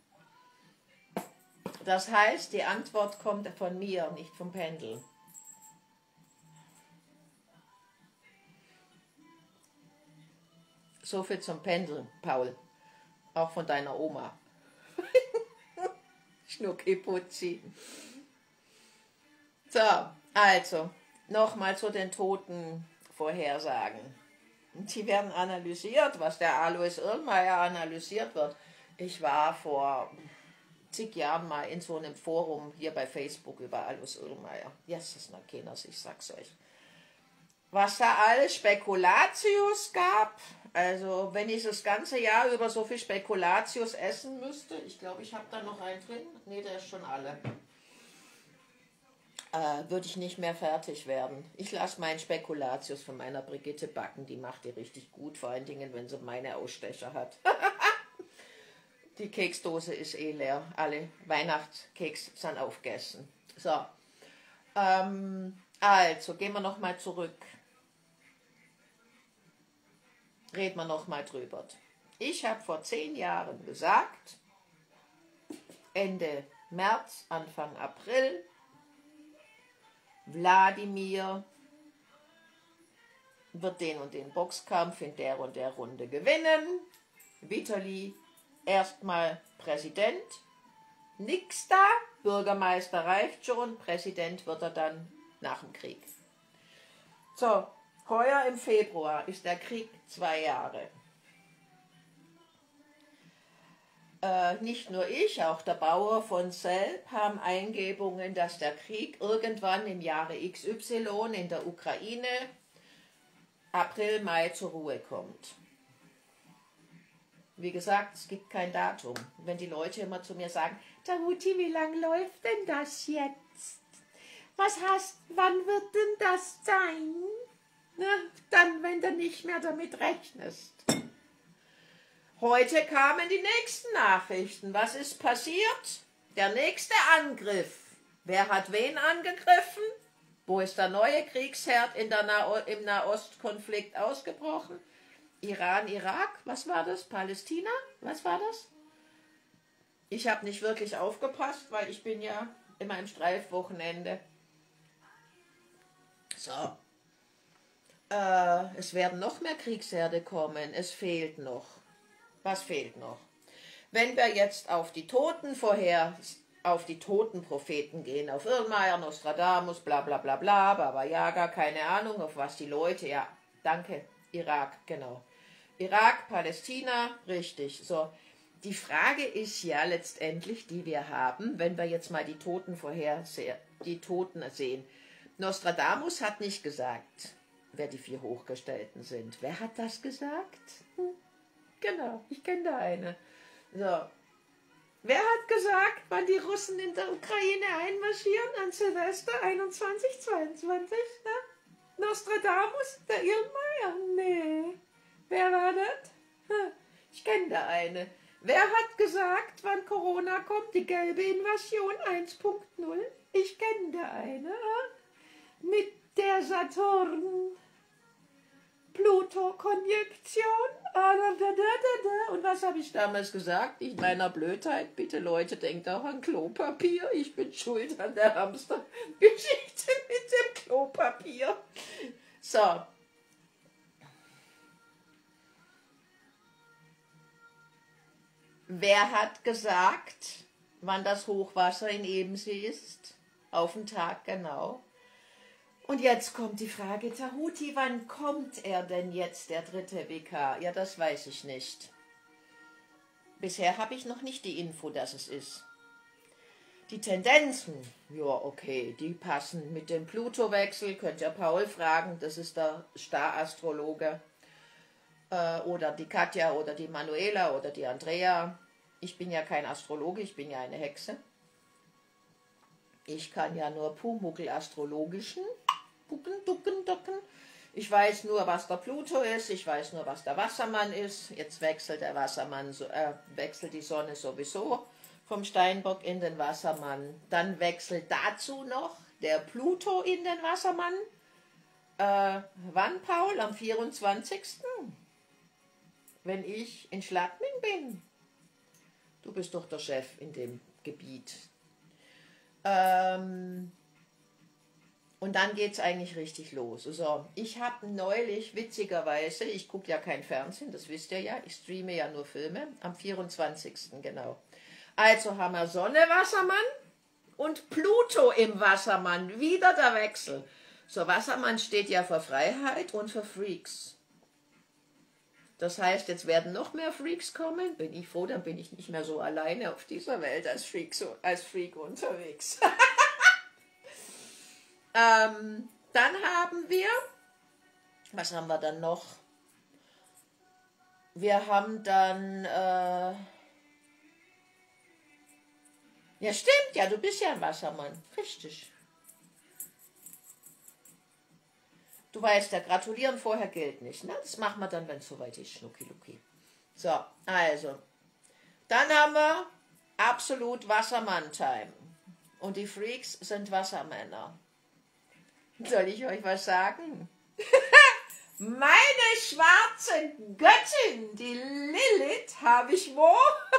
Das heißt, die Antwort kommt von mir, nicht vom Pendel. So viel zum Pendel, Paul. Auch von deiner Oma. Schnuckiputzi. So, also, nochmal zu den Totenvorhersagen. Die werden analysiert, was der Alois Irlmeier analysiert wird. Ich war vor zig Jahren mal in so einem Forum hier bei Facebook über Alois Irlmeier. Jesus, na Kinders, ich sag's euch. Was da alles Spekulatius gab, also wenn ich das ganze Jahr über so viel Spekulatius essen müsste, ich glaube, ich habe da noch einen drin, nee, der ist schon alle, würde ich nicht mehr fertig werden. Ich lasse meinen Spekulatius von meiner Brigitte backen, die macht die richtig gut, vor allen Dingen, wenn sie meine Ausstecher hat. Die Keksdose ist eh leer, alle Weihnachtskeks sind aufgegessen. So, also gehen wir nochmal zurück. Reden wir nochmal drüber. Ich habe vor 10 Jahren gesagt, Ende März, Anfang April, Wladimir wird den und den Boxkampf in der und der Runde gewinnen. Vitali erstmal Präsident. Nix da, Bürgermeister reicht schon, Präsident wird er dann nach dem Krieg. So, heuer im Februar ist der Krieg 2 Jahre. Nicht nur ich, auch der Bauer von Selb haben Eingebungen, dass der Krieg irgendwann im Jahre XY in der Ukraine April, Mai zur Ruhe kommt. Wie gesagt, es gibt kein Datum. Wenn die Leute immer zu mir sagen, Tahuti, wie lang läuft denn das jetzt? Wann wird denn das sein? Na, dann, wenn du nicht mehr damit rechnest. Heute kamen die nächsten Nachrichten. Was ist passiert? Der nächste Angriff. Wer hat wen angegriffen? Wo ist der neue Kriegsherd im Nahostkonflikt ausgebrochen? Iran, Irak, was war das? Palästina, was war das? Ich habe nicht wirklich aufgepasst, weil ich bin ja immer im Streifwochenende. So. Es werden noch mehr Kriegsherde kommen. Es fehlt noch. Was fehlt noch? Wenn wir jetzt auf die Totenpropheten gehen, auf Irlmeier, Nostradamus, bla bla bla bla, Baba Yaga, keine Ahnung, auf was die Leute, ja, danke, Irak, genau. Irak, Palästina, richtig, so. Die Frage ist ja letztendlich, die wir haben, wenn wir jetzt mal die Toten sehen. Nostradamus hat nicht gesagt, wer die 4 Hochgestellten sind. Wer hat das gesagt? Genau, ich kenne da eine. So. Wer hat gesagt, wann die Russen in der Ukraine einmarschieren an Silvester 21/22? Ne? Nostradamus? Der Irlmeier? Nee. Wer war das? Ich kenne da eine. Wer hat gesagt, wann Corona kommt? Die gelbe Invasion 1.0? Ich kenne da eine. Mit der Saturn. Pluto-Konjunktion. Und was habe ich damals gesagt? Ich meiner Blödheit, bitte Leute, denkt auch an Klopapier. Ich bin schuld an der Hamster-Geschichte mit dem Klopapier. So. Wer hat gesagt, wann das Hochwasser in Ebensee ist? Auf den Tag genau. Und jetzt kommt die Frage, Tahuti, wann kommt er denn jetzt, der 3. WK? Ja, das weiß ich nicht. Bisher habe ich noch nicht die Info, dass es ist. Die Tendenzen, ja okay, die passen mit dem Pluto-Wechsel, könnt ihr Paul fragen, das ist der Star-Astrologe. Oder die Katja oder die Manuela oder die Andrea. Ich bin ja kein Astrologe, ich bin ja eine Hexe. Ich kann ja nur Pumuckl-astrologischen, Pucken, Ducken, Docken. Ich weiß nur, was der Pluto ist, ich weiß nur, was der Wassermann ist. Jetzt wechselt der Wassermann, wechselt die Sonne sowieso vom Steinbock in den Wassermann. Dann wechselt dazu noch der Pluto in den Wassermann. Wann, Paul? Am 24. Wenn ich in Schladming bin. Du bist doch der Chef in dem Gebiet. Und dann geht es eigentlich richtig los. So, ich habe neulich, witzigerweise, ich gucke ja kein Fernsehen, das wisst ihr ja, ich streame ja nur Filme, am 24. genau. Also haben wir Sonne, Wassermann und Pluto im Wassermann, wieder der Wechsel. So, Wassermann steht ja für Freiheit und für Freaks. Das heißt, jetzt werden noch mehr Freaks kommen. Bin ich froh, dann bin ich nicht mehr so alleine auf dieser Welt als Freak unterwegs. Dann haben wir, was haben wir dann noch? Wir haben dann, ja stimmt, ja, du bist ja ein Wassermann, richtig. Du weißt ja, gratulieren vorher gilt nicht, ne? Das machen wir dann, wenn es soweit ist, Schnucki-Luki. So, also, dann haben wir absolut Wassermann-Time. Und die Freaks sind Wassermänner. Soll ich euch was sagen? Meine schwarze Göttin, die Lilith, habe ich wo?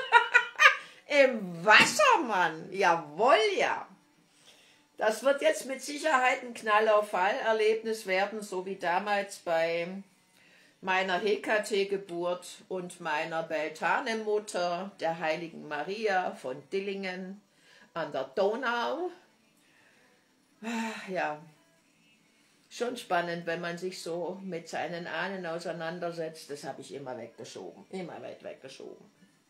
Im Wassermann. Jawohl, ja. Das wird jetzt mit Sicherheit ein Knall-auf-Fall-Erlebnis werden, so wie damals bei meiner Hekate-Geburt und meiner Beltane-Mutter, der heiligen Maria von Dillingen an der Donau. Ja, schon spannend, wenn man sich so mit seinen Ahnen auseinandersetzt. Das habe ich immer weggeschoben, immer weit weggeschoben.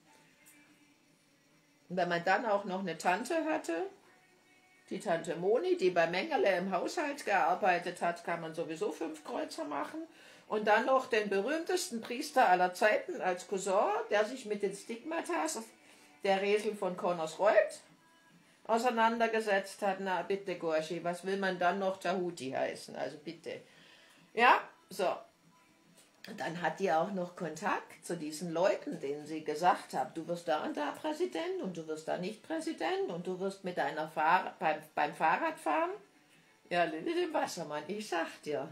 Und wenn man dann auch noch eine Tante hatte, die Tante Moni, die bei Mengele im Haushalt gearbeitet hat, kann man sowieso 5 Kreuzer machen. Und dann noch den berühmtesten Priester aller Zeiten als Cousin, der sich mit den Stigmatas der Resel von Connersreuth auseinandergesetzt hat. Na bitte, Gorschi, was will man dann noch Tahuti heißen? Also bitte. Ja, so. Und dann hat die auch noch Kontakt zu diesen Leuten, denen sie gesagt hat, du wirst da und da Präsident und du wirst da nicht Präsident und du wirst mit deiner beim Fahrradfahren. Ja, Lilith im Wassermann, ich sag dir.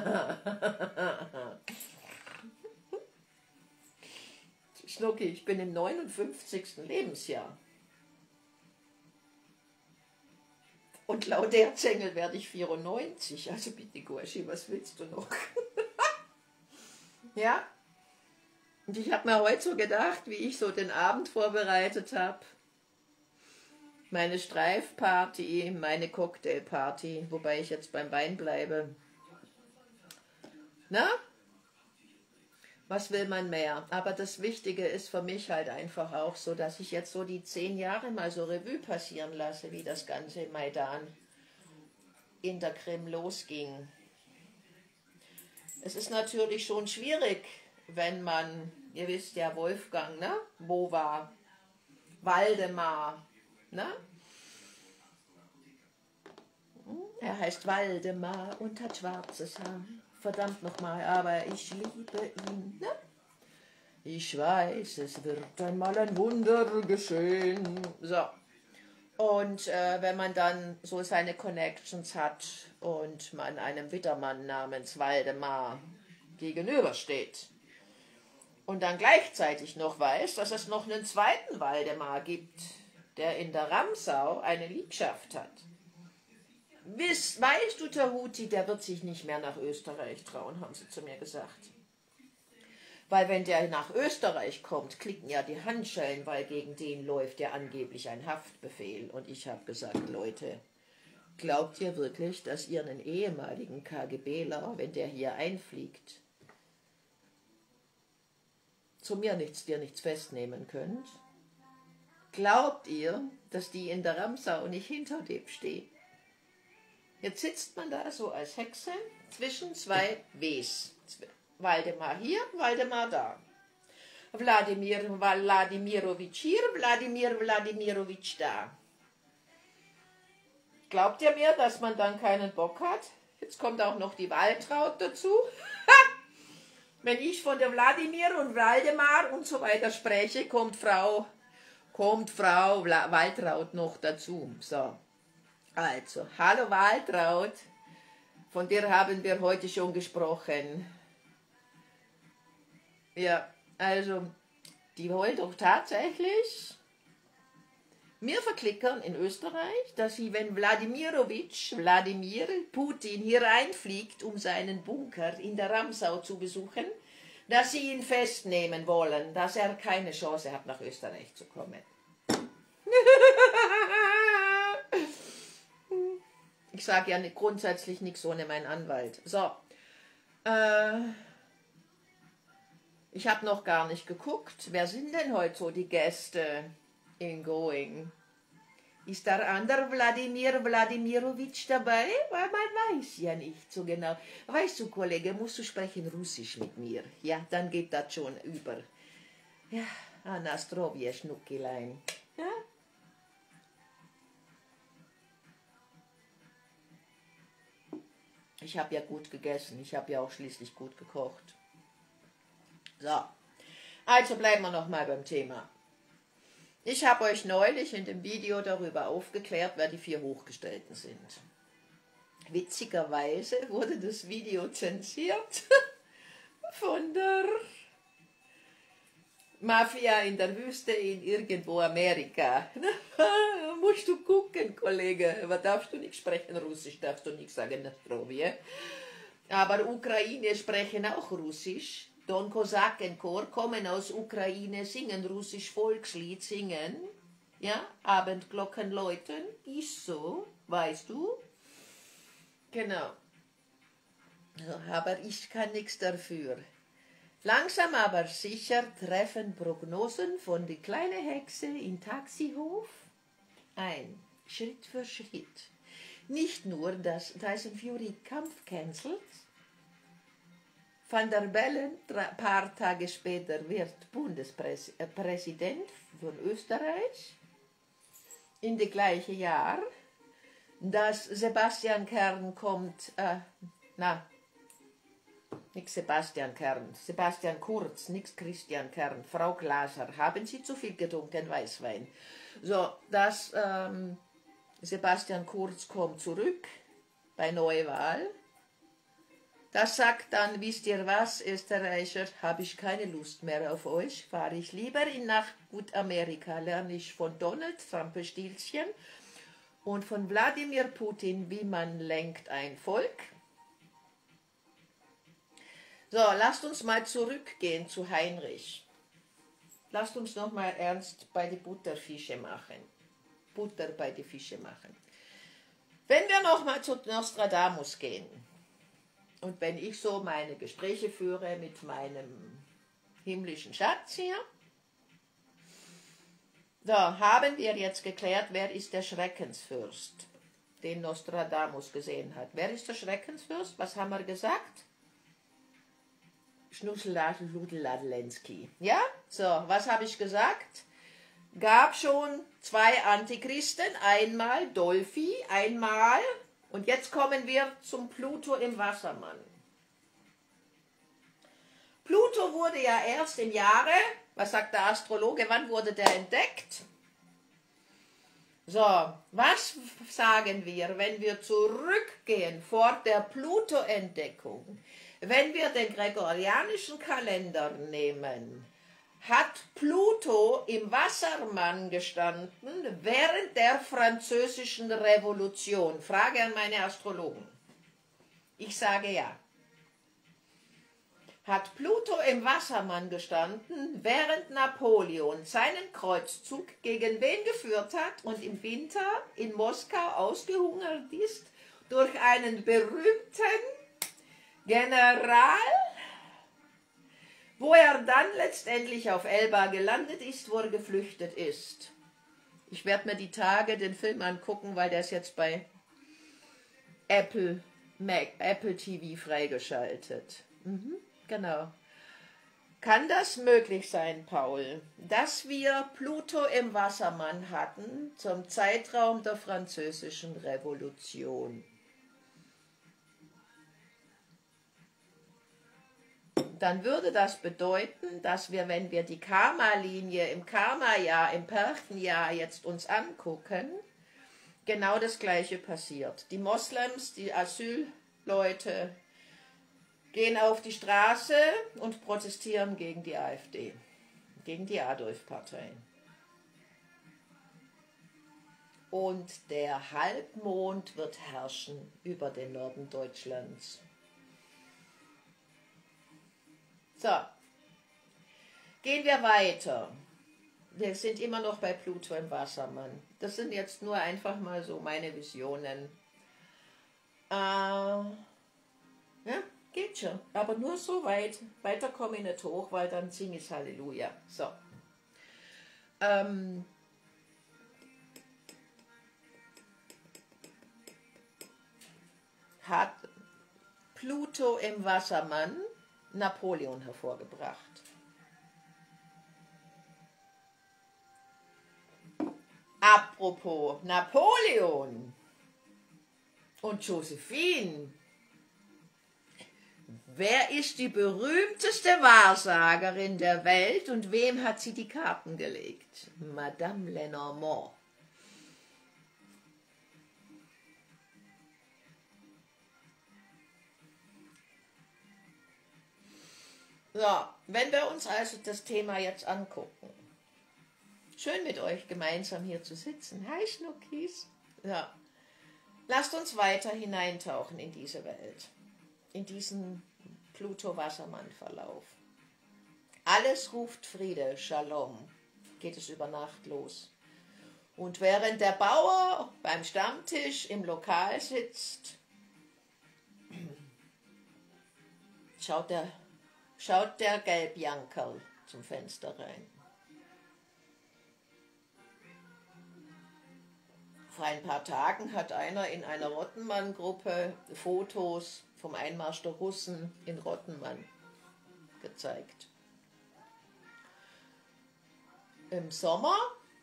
Schnucki, ich bin im 59. Lebensjahr. Und laut der Zengel werde ich 94. Also bitte, Gorschi, was willst du noch? Ja, und ich habe mir heute so gedacht, wie ich so den Abend vorbereitet habe. Meine Streifparty, meine Cocktailparty, wobei ich jetzt beim Wein bleibe. Na? Was will man mehr? Aber das Wichtige ist für mich halt einfach auch so, dass ich jetzt so die 10 Jahre mal so Revue passieren lasse, wie das ganze Maidan in der Krim losging. Es ist natürlich schon schwierig, wenn man, ihr wisst ja, Wolfgang, ne? Wo war Waldemar, ne? Er heißt Waldemar und hat schwarzes Haar. Verdammt nochmal, aber ich liebe ihn, ne? Ich weiß, es wird einmal ein Wunder geschehen. So. Und wenn man dann so seine Connections hat und man einem Wittermann namens Waldemar gegenübersteht und dann gleichzeitig noch weiß, dass es noch einen zweiten Waldemar gibt, der in der Ramsau eine Liebschaft hat. Weißt du, Tahuti, der wird sich nicht mehr nach Österreich trauen, haben sie zu mir gesagt. Weil wenn der nach Österreich kommt, klicken ja die Handschellen, weil gegen den läuft ja angeblich ein Haftbefehl. Und ich habe gesagt, Leute, glaubt ihr wirklich, dass ihr einen ehemaligen KGBler, wenn der hier einfliegt, zu mir dir nichts festnehmen könnt? Glaubt ihr, dass die in der Ramsau nicht hinter dem stehen? Jetzt sitzt man da so als Hexe zwischen zwei Ws. Waldemar hier, Waldemar da. Wladimir Wladimirovich hier, Wladimir Wladimirovich da. Glaubt ihr mir, dass man dann keinen Bock hat, Jetzt kommt auch noch die Waltraud dazu. Wenn ich von der Wladimir und Waldemar und so weiter spreche, kommt Frau Waltraud noch dazu. So, also, hallo Waltraud, von dir haben wir heute schon gesprochen. Ja, also, die wollen doch tatsächlich mir verklickern in Österreich, dass sie, wenn Wladimir Putin hier reinfliegt, um seinen Bunker in der Ramsau zu besuchen, dass sie ihn festnehmen wollen, dass er keine Chance hat, nach Österreich zu kommen. Ich sage ja grundsätzlich nichts ohne meinen Anwalt. So, ich habe noch gar nicht geguckt. Wer sind denn heute so die Gäste in Going? Ist der andere Wladimir Wladimirowitsch dabei? Weil man weiß ja nicht so genau. Weißt du, Kollege, musst du sprechen Russisch mit mir? Ja, dann geht das schon über. Ja, Anastrovje Schnuckilein. Ja? Ich habe ja gut gegessen. Ich habe ja auch schließlich gut gekocht. So, also bleiben wir nochmal beim Thema. Ich habe euch neulich in dem Video darüber aufgeklärt, wer die 4 Hochgestellten sind. Witzigerweise wurde das Video zensiert von der Mafia in der Wüste in irgendwo Amerika. Musst du gucken, Kollege. Aber darfst du nicht sprechen Russisch, darfst du nicht sagen Nastrovje. Aber Ukraine sprechen auch Russisch. Don Kosakenchor kommen aus Ukraine, singen russisch Volkslied, singen, ja, Abendglocken läuten, ist so, weißt du? Genau. Aber ich kann nichts dafür. Langsam aber sicher treffen Prognosen von die kleine Hexe in Taxihof ein, Schritt für Schritt. Nicht nur, dass Tyson Fury Kampf cancelt, Van der Bellen, ein paar Tage später, wird Bundespräsident von Österreich. In dem gleichen Jahr, dass Sebastian Kern kommt, nicht Sebastian Kern, Sebastian Kurz, nicht Christian Kern, Frau Glaser, haben Sie zu viel getrunken, Weißwein. So, dass Sebastian Kurz kommt zurück bei Neuwahl. Das sagt dann, wisst ihr was, Österreicher, habe ich keine Lust mehr auf euch, fahre ich lieber nach Amerika, lerne ich von Donald Trump Stilzchen und von Wladimir Putin, wie man lenkt ein Volk. So, lasst uns mal zurückgehen zu Heinrich. Lasst uns noch mal ernst bei die Butterfische machen. Butter bei die Fische machen. Wenn wir noch mal zu Nostradamus gehen, und wenn ich so meine Gespräche führe mit meinem himmlischen Schatz hier, so haben wir jetzt geklärt, wer ist der Schreckensfürst, den Nostradamus gesehen hat. Wer ist der Schreckensfürst? Was haben wir gesagt? Schnusseladelensky. Ja? So, was habe ich gesagt? Gab schon 2 Antichristen, einmal Dolphy, einmal. Und jetzt kommen wir zum Pluto im Wassermann. Pluto wurde ja erst im Jahre, was sagt der Astrologe, wann wurde der entdeckt? So, was sagen wir, wenn wir zurückgehen vor der Pluto-Entdeckung? Wenn wir den gregorianischen Kalender nehmen, hat Pluto im Wassermann gestanden während der Französischen Revolution. Frage an meine Astrologen. Ich sage ja. Hat Pluto im Wassermann gestanden, während Napoleon seinen Kreuzzug gegen wen geführt hat und im Winter in Moskau ausgehungert ist durch einen berühmten General, wo er dann letztendlich auf Elba gelandet ist, wo er geflüchtet ist. Ich werde mir die Tage den Film angucken, weil der ist jetzt bei Apple TV freigeschaltet. Genau. Kann das möglich sein, Paul, dass wir Pluto im Wassermann hatten zum Zeitraum der Französischen Revolution? dann würde das bedeuten, dass wir, wenn wir die Karma-Linie im Karma-Jahr, im Perchenjahr jetzt uns angucken, genau das Gleiche passiert. Die Moslems, die Asylleute gehen auf die Straße und protestieren gegen die AfD, gegen die Adolf-Partei. Und der Halbmond wird herrschen über den Norden Deutschlands. So, gehen wir weiter. Wir sind immer noch bei Pluto im Wassermann. Das sind jetzt nur einfach mal so meine Visionen. Ja, geht schon. Aber nur so weit. Weiter komme ich nicht hoch, weil dann singe ich Halleluja. So. Hat Pluto im Wassermann Napoleon hervorgebracht. Apropos Napoleon und Josephine. Wer ist die berühmteste Wahrsagerin der Welt und wem hat sie die Karten gelegt? Madame Lenormand. So, wenn wir uns also das Thema jetzt angucken, schön mit euch gemeinsam hier zu sitzen. Hi Schnuckis. Ja. Lasst uns weiter hineintauchen in diese Welt, in diesen Pluto-Wassermann-Verlauf. Alles ruft Friede, Shalom, geht es über Nacht los. Und während der Bauer beim Stammtisch im Lokal sitzt, schaut der Gelbjankerl zum Fenster rein. Vor ein paar Tagen hat einer in einer Rottenmann-Gruppe Fotos vom Einmarsch der Russen in Rottenmann gezeigt. Im Sommer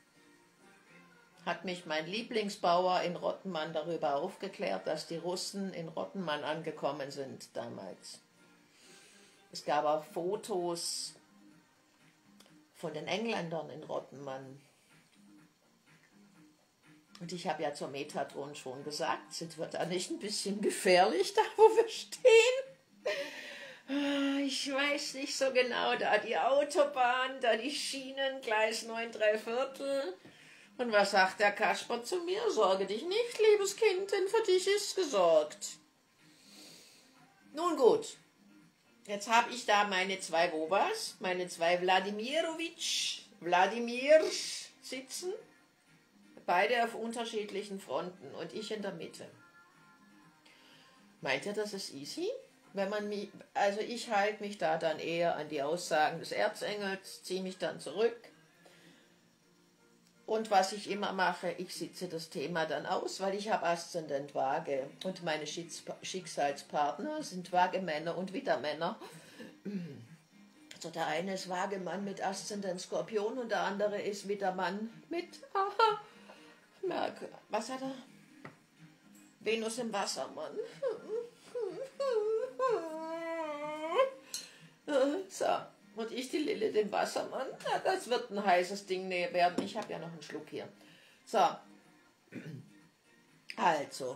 hat mich mein Lieblingsbauer in Rottenmann darüber aufgeklärt, dass die Russen in Rottenmann angekommen sind damals. Es gab auch Fotos von den Engländern in Rottenmann. Und ich habe ja zur Metatron schon gesagt, sind wir da nicht ein bisschen gefährlich, da wo wir stehen? Ich weiß nicht so genau, da die Autobahn, da die Schienen, Gleis 9 3/4. Und was sagt der Kasper zu mir? Sorge dich nicht, liebes Kind, denn für dich ist gesorgt. Nun gut, jetzt habe ich da meine zwei Wobas, meine zwei Wladimirs sitzen. Beide auf unterschiedlichen Fronten und ich in der Mitte. Meint ihr, das ist easy? Wenn man mich, also ich halte mich da dann eher an die Aussagen des Erzengels, ziehe mich dann zurück. Und was ich immer mache, ich sitze das Thema dann aus, weil ich habe Aszendent Waage und meine Schicksalspartner sind Waagemänner und Widdermänner. Also der eine ist Waagemann mit Aszendent Skorpion und der andere ist Widdermann mit was hat er? Venus im Wassermann. So, und ich die Lilith im Wassermann. Ja, das wird ein heißes Ding werden. Ich habe ja noch einen Schluck hier. So, also,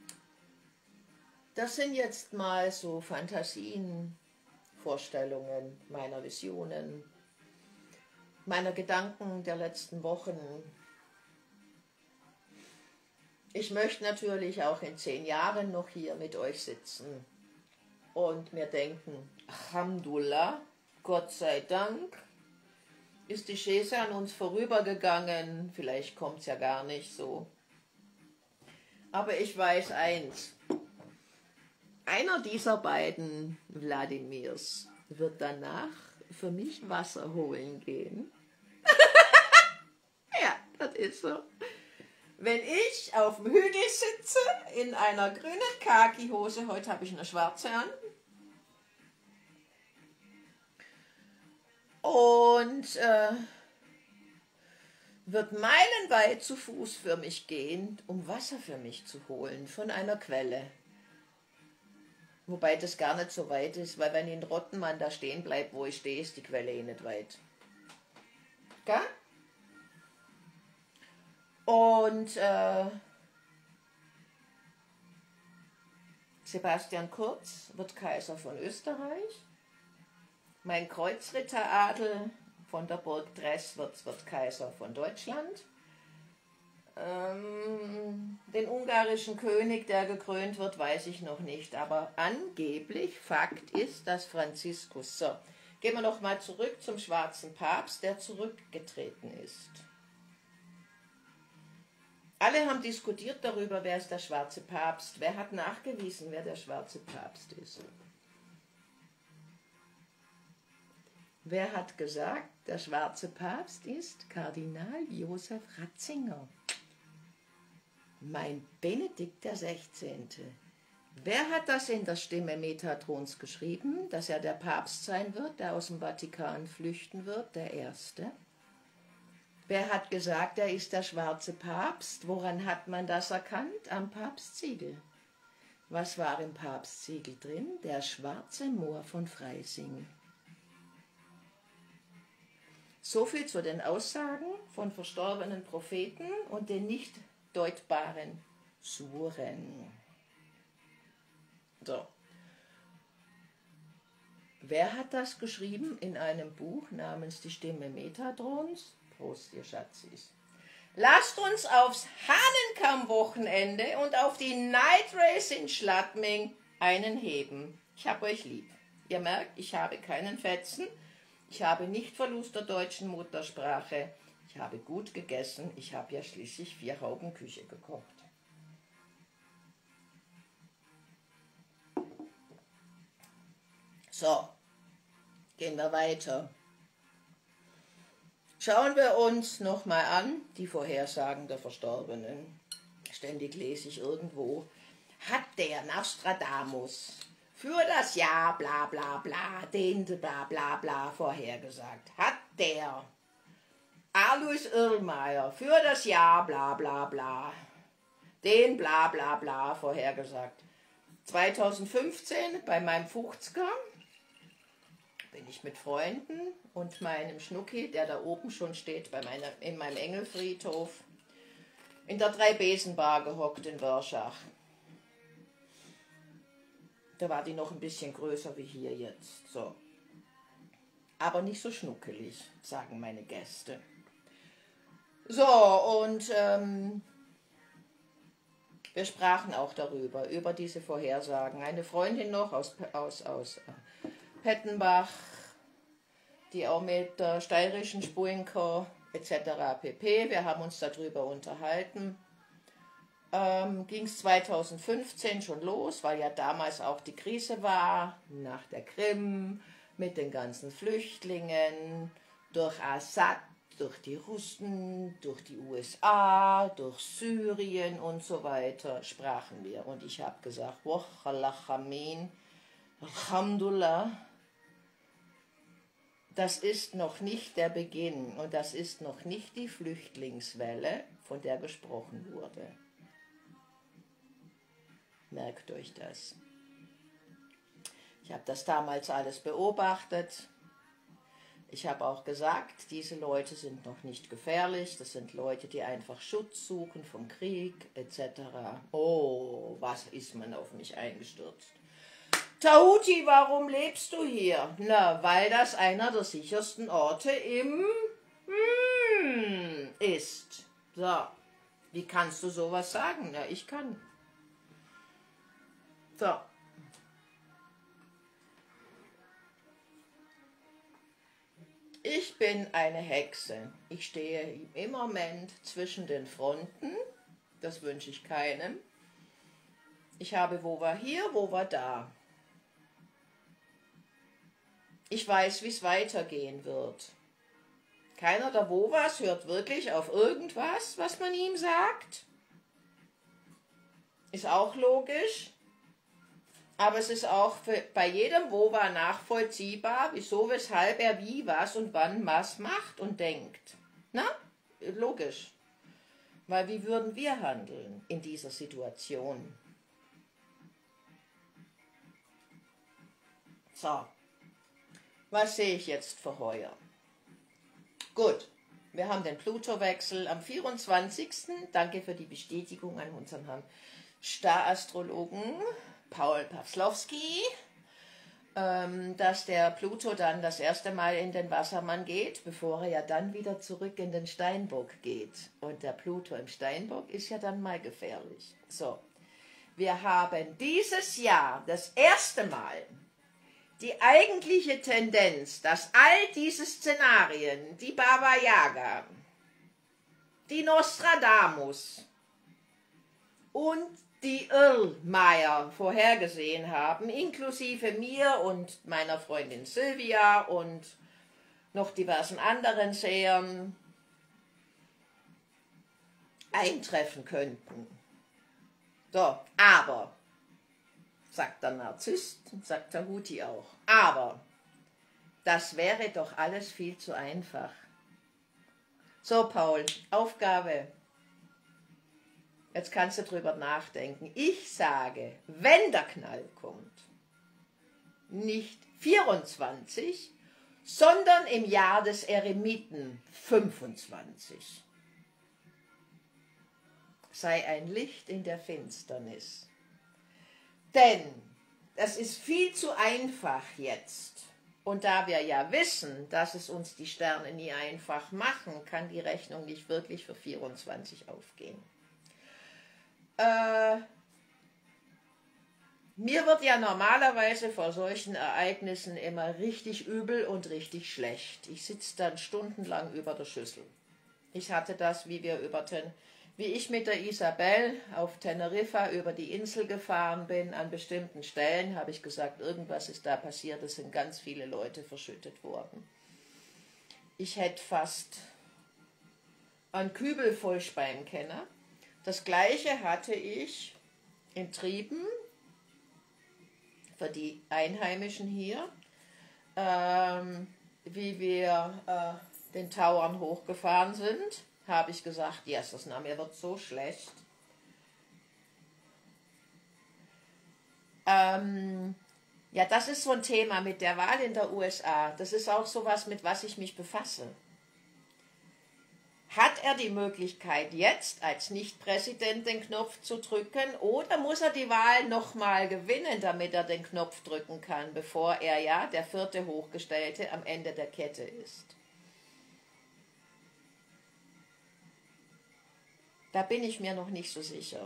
das sind jetzt mal so Fantasien, Vorstellungen meiner Visionen, meiner Gedanken der letzten Wochen. Ich möchte natürlich auch in 10 Jahren noch hier mit euch sitzen und mir denken, Alhamdulillah, Gott sei Dank, ist die Schäse an uns vorübergegangen, vielleicht kommt es ja gar nicht so. Aber ich weiß eins, einer dieser beiden Wladimirs wird danach für mich Wasser holen gehen. Ja, das ist so. Wenn ich auf dem Hügel sitze, in einer grünen Khaki-Hose, heute habe ich eine schwarze an, und wird meilenweit zu Fuß für mich gehen, um Wasser für mich zu holen von einer Quelle. Wobei das gar nicht so weit ist, weil wenn in Rottenmann da stehen bleibt, wo ich stehe, ist die Quelle eh nicht weit. Gell? Und Sebastian Kurz wird Kaiser von Österreich. Mein Kreuzritteradel von der Burg Dress wird Kaiser von Deutschland. Den ungarischen König, der gekrönt wird, weiß ich noch nicht. Aber angeblich, Fakt ist, dass Franziskus... So, gehen wir noch mal zurück zum schwarzen Papst, der zurückgetreten ist. Alle haben diskutiert darüber, wer ist der schwarze Papst. Wer hat nachgewiesen, wer der schwarze Papst ist? Wer hat gesagt, der schwarze Papst ist Kardinal Josef Ratzinger? Mein Benedikt der 16. Wer hat das in der Stimme Metatrons geschrieben, dass er der Papst sein wird, der aus dem Vatikan flüchten wird, der Erste? Wer hat gesagt, er ist der schwarze Papst? Woran hat man das erkannt? Am Papstsiegel. Was war im Papstsiegel drin? Der schwarze Mohr von Freising. Soviel zu den Aussagen von verstorbenen Propheten und den nicht deutbaren Suren. So. Wer hat das geschrieben in einem Buch namens Die Stimme Metatrons? Prost, ihr Schatzis. Lasst uns aufs Hahnenkamm-Wochenende und auf die Night Race in Schladming einen heben. Ich hab euch lieb. Ihr merkt, ich habe keinen Fetzen. Ich habe nicht Verlust der deutschen Muttersprache. Ich habe gut gegessen. Ich habe ja schließlich 4 Hauben Küche gekocht. So, gehen wir weiter. Schauen wir uns nochmal an, die Vorhersagen der Verstorbenen. Ständig lese ich irgendwo, hat der Nostradamus für das Jahr bla bla bla, den bla bla bla vorhergesagt. Hat der Alois Irlmeier für das Jahr bla bla bla, den bla bla bla vorhergesagt. 2015 bei meinem 50er bin ich mit Freunden und meinem Schnucki, der da oben schon steht in meinem Engelfriedhof, in der Drei-Besen-Bar gehockt in Wörschach. Da war die noch ein bisschen größer wie hier jetzt. So. Aber nicht so schnuckelig, sagen meine Gäste. So, und wir sprachen auch darüber, über diese Vorhersagen. Eine Freundin noch aus Pettenbach, die auch mit der steirischen Spuinker etc. pp. Wir haben uns darüber unterhalten. Ging es 2015 schon los, weil ja damals auch die Krise war, nach der Krim, mit den ganzen Flüchtlingen, durch Assad, durch die Russen, durch die USA, durch Syrien und so weiter sprachen wir. Und ich habe gesagt, Wachallachamin, Alhamdulillah, das ist noch nicht der Beginn und das ist noch nicht die Flüchtlingswelle, von der gesprochen wurde. Merkt euch das. Ich habe das damals alles beobachtet. Ich habe auch gesagt, diese Leute sind noch nicht gefährlich. Das sind Leute, die einfach Schutz suchen vom Krieg etc. Oh, was ist man auf mich eingestürzt? Tahuti, warum lebst du hier? Na, weil das einer der sichersten Orte im ist. So, wie kannst du sowas sagen? Na, ich kann. So. Ich bin eine Hexe. Ich stehe im Moment zwischen den Fronten. Das wünsche ich keinem. Ich habe Wova hier, Wova da. Ich weiß, wie es weitergehen wird. Keiner der Wovas hört wirklich auf irgendwas, was man ihm sagt. Ist auch logisch. Aber es ist auch bei jedem Wova nachvollziehbar, wieso, weshalb er wie, was und wann was macht und denkt. Na, logisch. Weil wie würden wir handeln in dieser Situation? So, was sehe ich jetzt für heuer? Gut, wir haben den Plutowechsel am 24. Danke für die Bestätigung an unseren Herrn Starastrologen Paul Pawlowski, dass der Pluto dann das erste Mal in den Wassermann geht, bevor er ja dann wieder zurück in den Steinbock geht. Und der Pluto im Steinbock ist ja dann mal gefährlich. So, wir haben dieses Jahr das erste Mal die eigentliche Tendenz, dass all diese Szenarien, die Baba Yaga, die Nostradamus und die Irlmeier vorhergesehen haben, inklusive mir und meiner Freundin Sylvia und noch diversen anderen Sehern, eintreffen könnten. So, aber, sagt der Narzisst und sagt der Huti auch, aber das wäre doch alles viel zu einfach. So, Paul, Aufgabe. Jetzt kannst du drüber nachdenken. Ich sage, wenn der Knall kommt, nicht 24, sondern im Jahr des Eremiten 25. Sei ein Licht in der Finsternis. Denn das ist viel zu einfach jetzt. Und da wir ja wissen, dass es uns die Sterne nie einfach machen, kann die Rechnung nicht wirklich für 24 aufgehen. Mir wird ja normalerweise vor solchen Ereignissen immer richtig übel und richtig schlecht. Ich sitze dann stundenlang über der Schüssel. Ich hatte das, wie ich mit der Isabel auf Teneriffa über die Insel gefahren bin. An bestimmten Stellen habe ich gesagt, irgendwas ist da passiert, es sind ganz viele Leute verschüttet worden. Ich hätte fast einen Kübel voll Speienkenner. Das Gleiche hatte ich in Trieben, für die Einheimischen hier, wie wir den Tauern hochgefahren sind, habe ich gesagt, Jesus, na, mir wird so schlecht. Ja, das ist so ein Thema mit der Wahl in der USA. Das ist auch sowas, mit was ich mich befasse. Hat er die Möglichkeit, jetzt als Nicht-Präsident den Knopf zu drücken, oder muss er die Wahl nochmal gewinnen, damit er den Knopf drücken kann, bevor er ja der 4. Hochgestellte am Ende der Kette ist? Da bin ich mir noch nicht so sicher.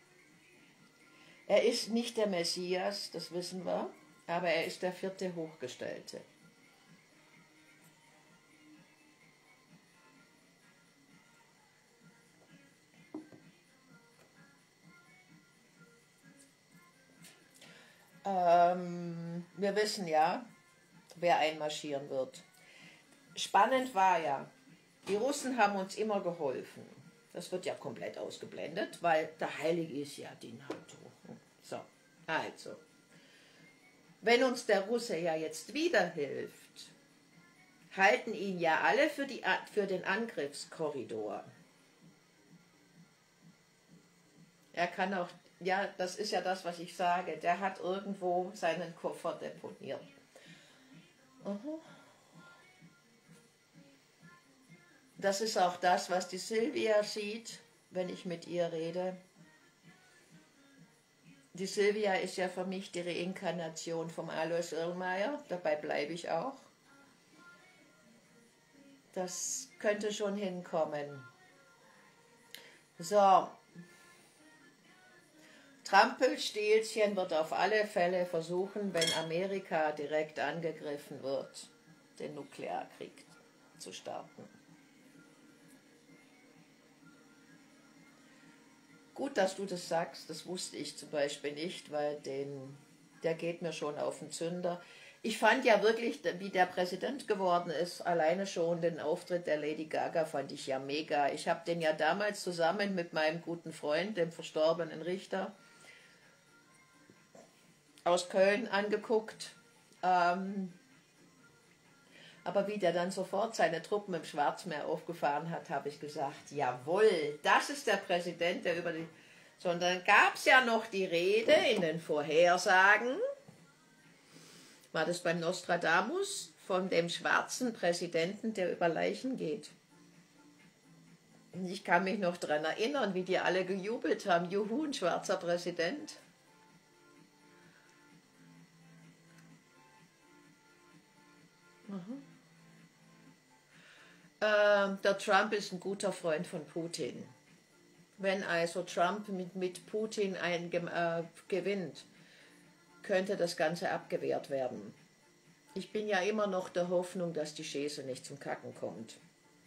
Er ist nicht der Messias, das wissen wir, aber er ist der 4. Hochgestellte. Wir wissen ja, wer einmarschieren wird. Spannend war ja, die Russen haben uns immer geholfen. Das wird ja komplett ausgeblendet, weil der Heilige ist ja die NATO. So, also, wenn uns der Russe ja jetzt wieder hilft, halten ihn ja alle für den Angriffskorridor. Er kann auch, ja, das ist ja das, was ich sage, der hat irgendwo seinen Koffer deponiert. Das ist auch das, was die Sylvia sieht, wenn ich mit ihr rede. Die Sylvia ist ja für mich die Reinkarnation vom Alois Irlmeier, dabei bleibe ich auch. Das könnte schon hinkommen. So, Trampelstilzchen wird auf alle Fälle versuchen, wenn Amerika direkt angegriffen wird, den Nuklearkrieg zu starten. Gut, dass du das sagst, das wusste ich zum Beispiel nicht, weil der geht mir schon auf den Zünder. Ich fand ja wirklich, wie der Präsident geworden ist, alleine schon den Auftritt der Lady Gaga fand ich ja mega. Ich habe den ja damals zusammen mit meinem guten Freund, dem verstorbenen Richter, aus Köln angeguckt. Aber wie der dann sofort seine Truppen im Schwarzmeer aufgefahren hat, habe ich gesagt, jawohl, das ist der Präsident, der über die... Sondern gab es ja noch die Rede in den Vorhersagen, War das beim Nostradamus von dem schwarzen Präsidenten, der über Leichen geht? Und ich kann mich noch daran erinnern, wie die alle gejubelt haben. Juhu, ein schwarzer Präsident. Der Trump ist ein guter Freund von Putin. Wenn also Trump mit Putin gewinnt, könnte das Ganze abgewehrt werden. Ich bin ja immer noch der Hoffnung, dass die Schäse nicht zum Kacken kommt.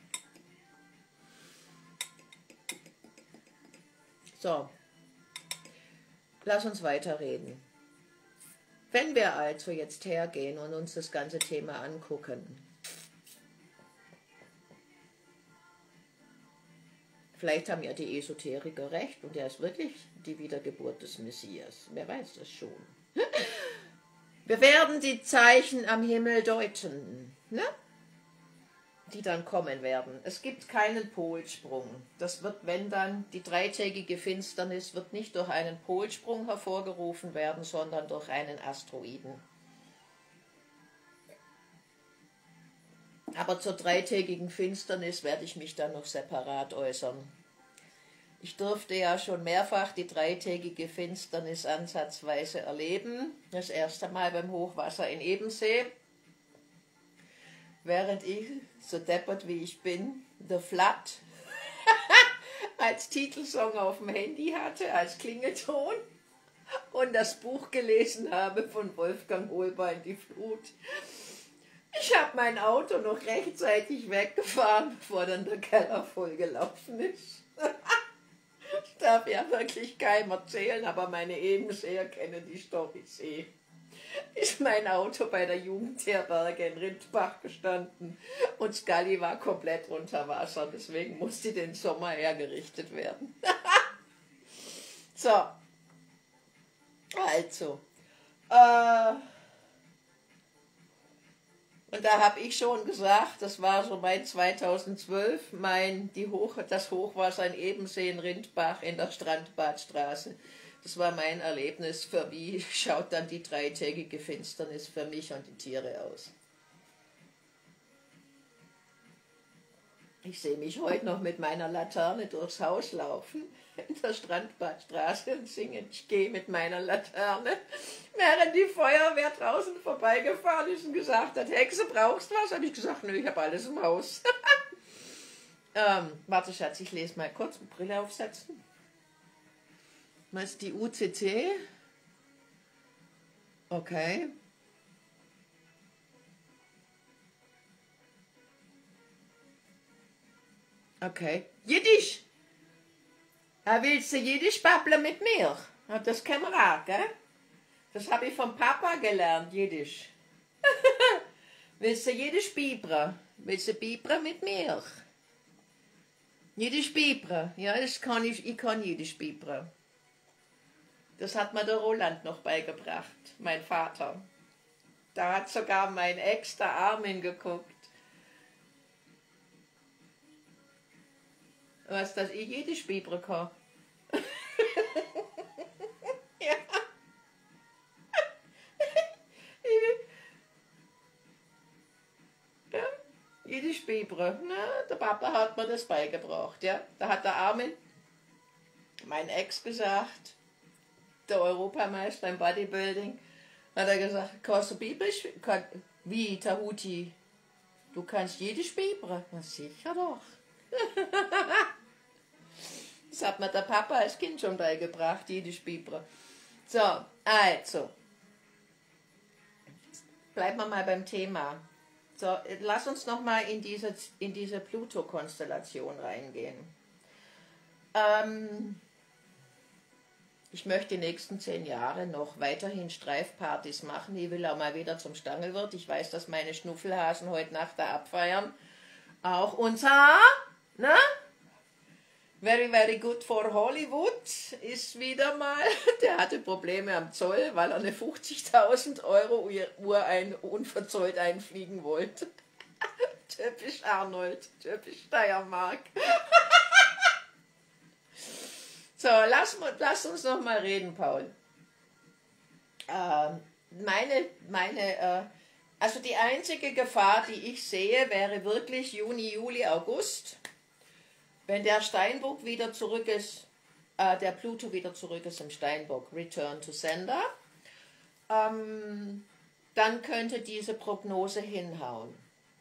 So, lass uns weiterreden. Wenn wir also jetzt hergehen und uns das ganze Thema angucken, vielleicht haben ja die Esoteriker recht und er ist wirklich die Wiedergeburt des Messias. Wer weiß das schon. Wir werden die Zeichen am Himmel deuten, ne? Die dann kommen werden. Es gibt keinen Polsprung. Das wird, wenn dann, die dreitägige Finsternis wird nicht durch einen Polsprung hervorgerufen werden, sondern durch einen Asteroiden. Aber zur dreitägigen Finsternis werde ich mich dann noch separat äußern. Ich durfte ja schon mehrfach die dreitägige Finsternis ansatzweise erleben. Das erste Mal beim Hochwasser in Ebensee. Während ich, so deppert wie ich bin, The Flood als Titelsong auf dem Handy hatte, als Klingelton und das Buch gelesen habe von Wolfgang Holbein, Die Flut. Ich habe mein Auto noch rechtzeitig weggefahren, bevor dann der Keller vollgelaufen ist. Ich darf ja wirklich keinem erzählen, aber meine Ebenseher kennen die Storys eh. Ist mein Auto bei der Jugendherberge in Rindbach gestanden und Scully war komplett unter Wasser, deswegen musste den Sommer hergerichtet werden. So, also, und da habe ich schon gesagt, das war so mein 2012, das Hochwasser in Ebensee in Rindbach in der Strandbadstraße. Das war mein Erlebnis, für wie schaut dann die dreitägige Finsternis für mich und die Tiere aus. Ich sehe mich heute noch mit meiner Laterne durchs Haus laufen, in der Strandbadstraße und singen, ich gehe mit meiner Laterne, während die Feuerwehr draußen vorbeigefahren ist und gesagt hat, Hexe, brauchst du was? Habe ich gesagt, nö, ich habe alles im Haus. Warte Schatz, ich lese mal kurz, Brille aufsetzen. Was ist die UCC? Okay. Okay. Jiddisch. Willst du Jiddisch babbeln mit mir? Das kennen wir auch, gell? Das habe ich vom Papa gelernt, Jiddisch. Willst du Jiddisch bibra? Willst du bibra mit mir? Jiddisch bibra. Ja, das kann ich kann Jiddisch bibra. Das hat mir der Roland noch beigebracht, mein Vater. Da hat sogar mein Ex, der Armin, geguckt. Was, dass ich Jiddisch bibra kann. Ja. Ja. Jiddisch bibra. Na, der Papa hat mir das beigebracht. Ja. Da hat der Armin, mein Ex, gesagt, der Europameister im Bodybuilding, hat er gesagt, kannst du Biblisch? Wie, Tahuti? Du kannst Jiddisch bibra? Na sicher doch. Das hat mir der Papa als Kind schon beigebracht, Jiddisch bibra. So, also, bleiben wir mal beim Thema. So, lass uns noch mal in diese Pluto-Konstellation reingehen. Ich möchte die nächsten 10 Jahre noch weiterhin Streifpartys machen. Ich will auch mal wieder zum Stangelwirt. Ich weiß, dass meine Schnuffelhasen heute Nacht da abfeiern. Auch unser, ne? Very, very good for Hollywood ist wieder mal, der hatte Probleme am Zoll, weil er eine 50.000 € Uhr unverzollt einfliegen wollte. Typisch Arnold, typisch Steiermark. So, lass uns noch mal reden, Paul. Also die einzige Gefahr, die ich sehe, wäre wirklich Juni, Juli, August, wenn der Steinbock wieder zurück ist, der Pluto wieder zurück ist im Steinbock, Return to Sender, dann könnte diese Prognose hinhauen.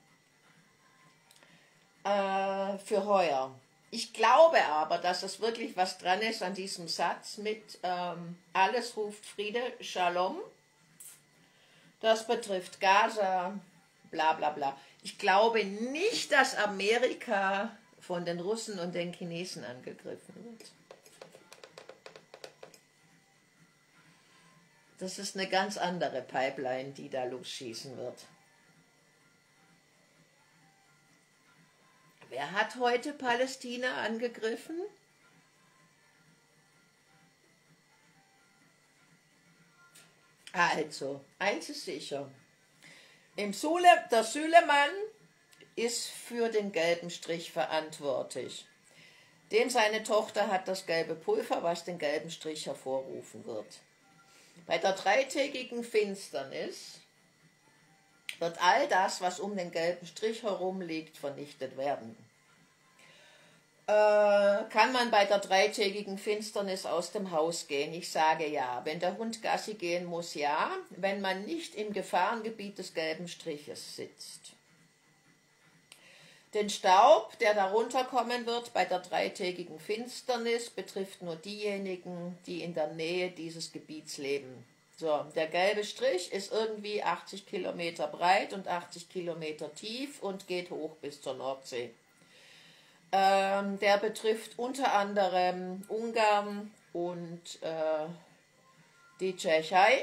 Für heuer. Ich glaube aber, dass es wirklich was dran ist an diesem Satz mit alles ruft Friede, Shalom. Das betrifft Gaza, bla bla bla. Ich glaube nicht, dass Amerika von den Russen und den Chinesen angegriffen wird. Das ist eine ganz andere Pipeline, die da losschießen wird. Wer hat heute Palästina angegriffen? Also, eins ist sicher. Der Süleyman ist für den gelben Strich verantwortlich. Dem seine Tochter hat das gelbe Pulver, was den gelben Strich hervorrufen wird. Bei der dreitägigen Finsternis wird all das, was um den gelben Strich herum liegt, vernichtet werden. Kann man bei der dreitägigen Finsternis aus dem Haus gehen? Ich sage ja. Wenn der Hund Gassi gehen muss, ja. Wenn man nicht im Gefahrengebiet des gelben Striches sitzt. Den Staub, der darunter kommen wird bei der dreitägigen Finsternis, betrifft nur diejenigen, die in der Nähe dieses Gebiets leben. So, der gelbe Strich ist irgendwie 80 Kilometer breit und 80 Kilometer tief und geht hoch bis zur Nordsee. Der betrifft unter anderem Ungarn und die Tschechei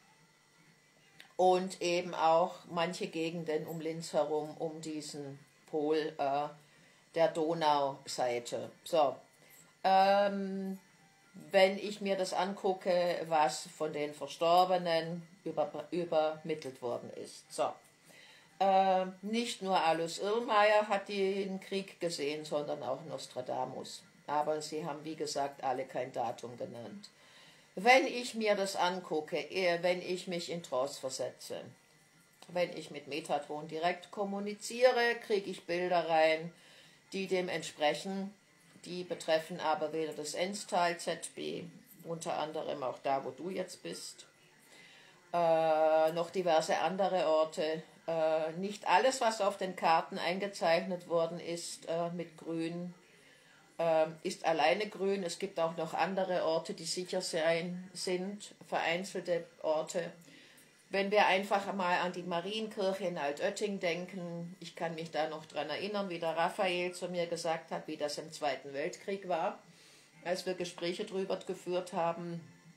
und eben auch manche Gegenden um Linz herum, um diesen Pol der Donauseite. So, wenn ich mir das angucke, was von den Verstorbenen übermittelt worden ist. So. Nicht nur Alois Irlmeier hat den Krieg gesehen, sondern auch Nostradamus. Aber sie haben, wie gesagt, alle kein Datum genannt. Wenn ich mir das angucke, wenn ich mich in Trance versetze, wenn ich mit Metatron direkt kommuniziere, kriege ich Bilder rein, die dem entsprechen. Die betreffen aber weder das Enstal ZB, unter anderem auch da, wo du jetzt bist, noch diverse andere Orte. Nicht alles, was auf den Karten eingezeichnet worden ist mit Grün, ist alleine grün. Es gibt auch noch andere Orte, die sicher sind, vereinzelte Orte. Wenn wir einfach mal an die Marienkirche in Altötting denken, ich kann mich da noch dran erinnern, wie der Raphael zu mir gesagt hat, wie das im Zweiten Weltkrieg war, als wir Gespräche drüber geführt haben,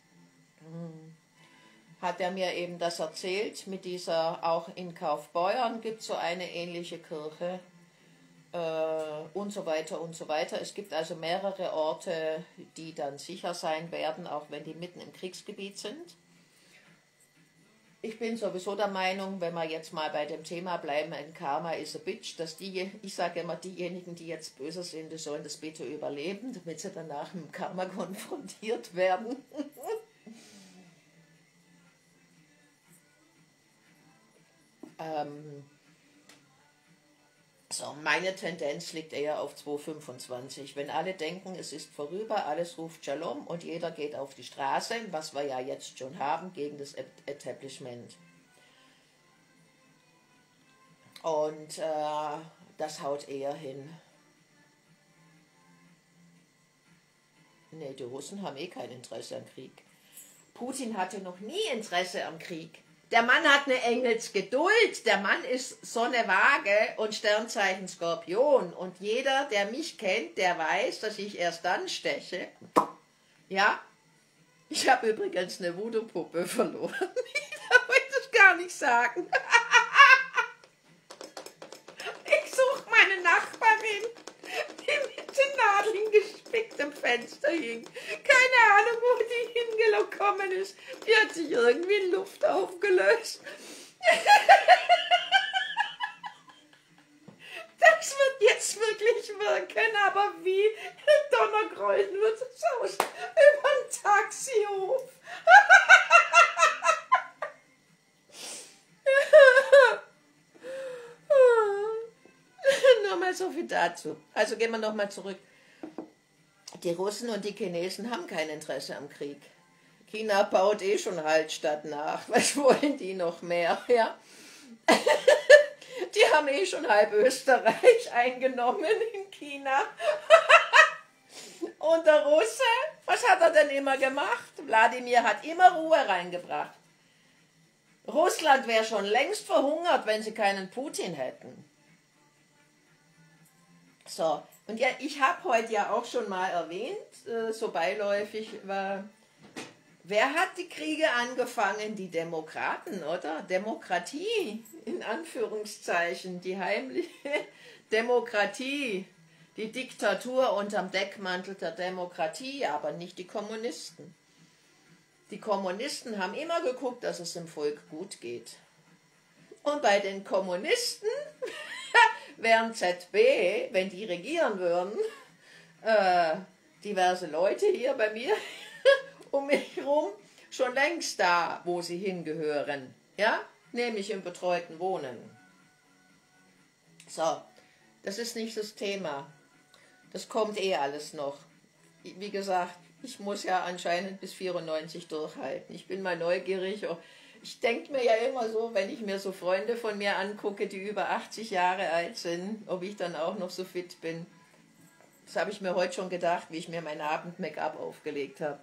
hat er mir eben das erzählt, mit dieser, auch in Kaufbeuern gibt es so eine ähnliche Kirche und so weiter und so weiter. Es gibt also mehrere Orte, die dann sicher sein werden, auch wenn die mitten im Kriegsgebiet sind. Ich bin sowieso der Meinung, wenn wir jetzt mal bei dem Thema bleiben, ein Karma is a bitch, dass ich sage immer, diejenigen, die jetzt böse sind, die sollen das bitte überleben, damit sie danach mit dem Karma konfrontiert werden. So, meine Tendenz liegt eher auf 2,25. Wenn alle denken, es ist vorüber, alles ruft Shalom und jeder geht auf die Straße, was wir ja jetzt schon haben, gegen das Establishment. Und das haut eher hin. Nee, die Russen haben eh kein Interesse am Krieg. Putin hatte noch nie Interesse am Krieg. Der Mann hat eine Engelsgeduld, der Mann ist Sonne Waage und Sternzeichen Skorpion. Und jeder, der mich kennt, der weiß, dass ich erst dann steche. Ja, ich habe übrigens eine Voodoo-Puppe verloren. Ich wollte es gar nicht sagen. Ich suche meine Nachbarin, die mit den Nadeln gespickt im Fenster hing. Keine Ahnung, wo die hingekommen ist. Die hat sich irgendwie in Luft aufgelöst. Das wird jetzt wirklich wirken, aber wie Donnergrollen wird es aus über den Taxihof. mal so viel dazu. Also gehen wir nochmal zurück. Die Russen und die Chinesen haben kein Interesse am Krieg. China baut eh schon Hallstatt nach. Was wollen die noch mehr? Ja? Die haben eh schon halb Österreich eingenommen in China. Und der Russe, was hat er denn immer gemacht? Wladimir hat immer Ruhe reingebracht. Russland wäre schon längst verhungert, wenn sie keinen Putin hätten. So, und ja, ich habe heute ja auch schon mal erwähnt, so beiläufig, wer hat die Kriege angefangen? Die Demokraten, oder? Demokratie, in Anführungszeichen, die heimliche Demokratie, die Diktatur unterm Deckmantel der Demokratie, aber nicht die Kommunisten. Die Kommunisten haben immer geguckt, dass es dem Volk gut geht. Und bei den Kommunisten wären ZB, wenn die regieren würden, diverse Leute hier bei mir um mich herum, schon längst da, wo sie hingehören. Ja? Nämlich im betreuten Wohnen. So, das ist nicht das Thema. Das kommt eh alles noch. Wie gesagt, ich muss ja anscheinend bis 94 durchhalten. Ich bin mal neugierig. Ich denke mir ja immer so, wenn ich mir so Freunde von mir angucke, die über 80 Jahre alt sind, ob ich dann auch noch so fit bin. Das habe ich mir heute schon gedacht, wie ich mir mein Abend-Make-up aufgelegt habe.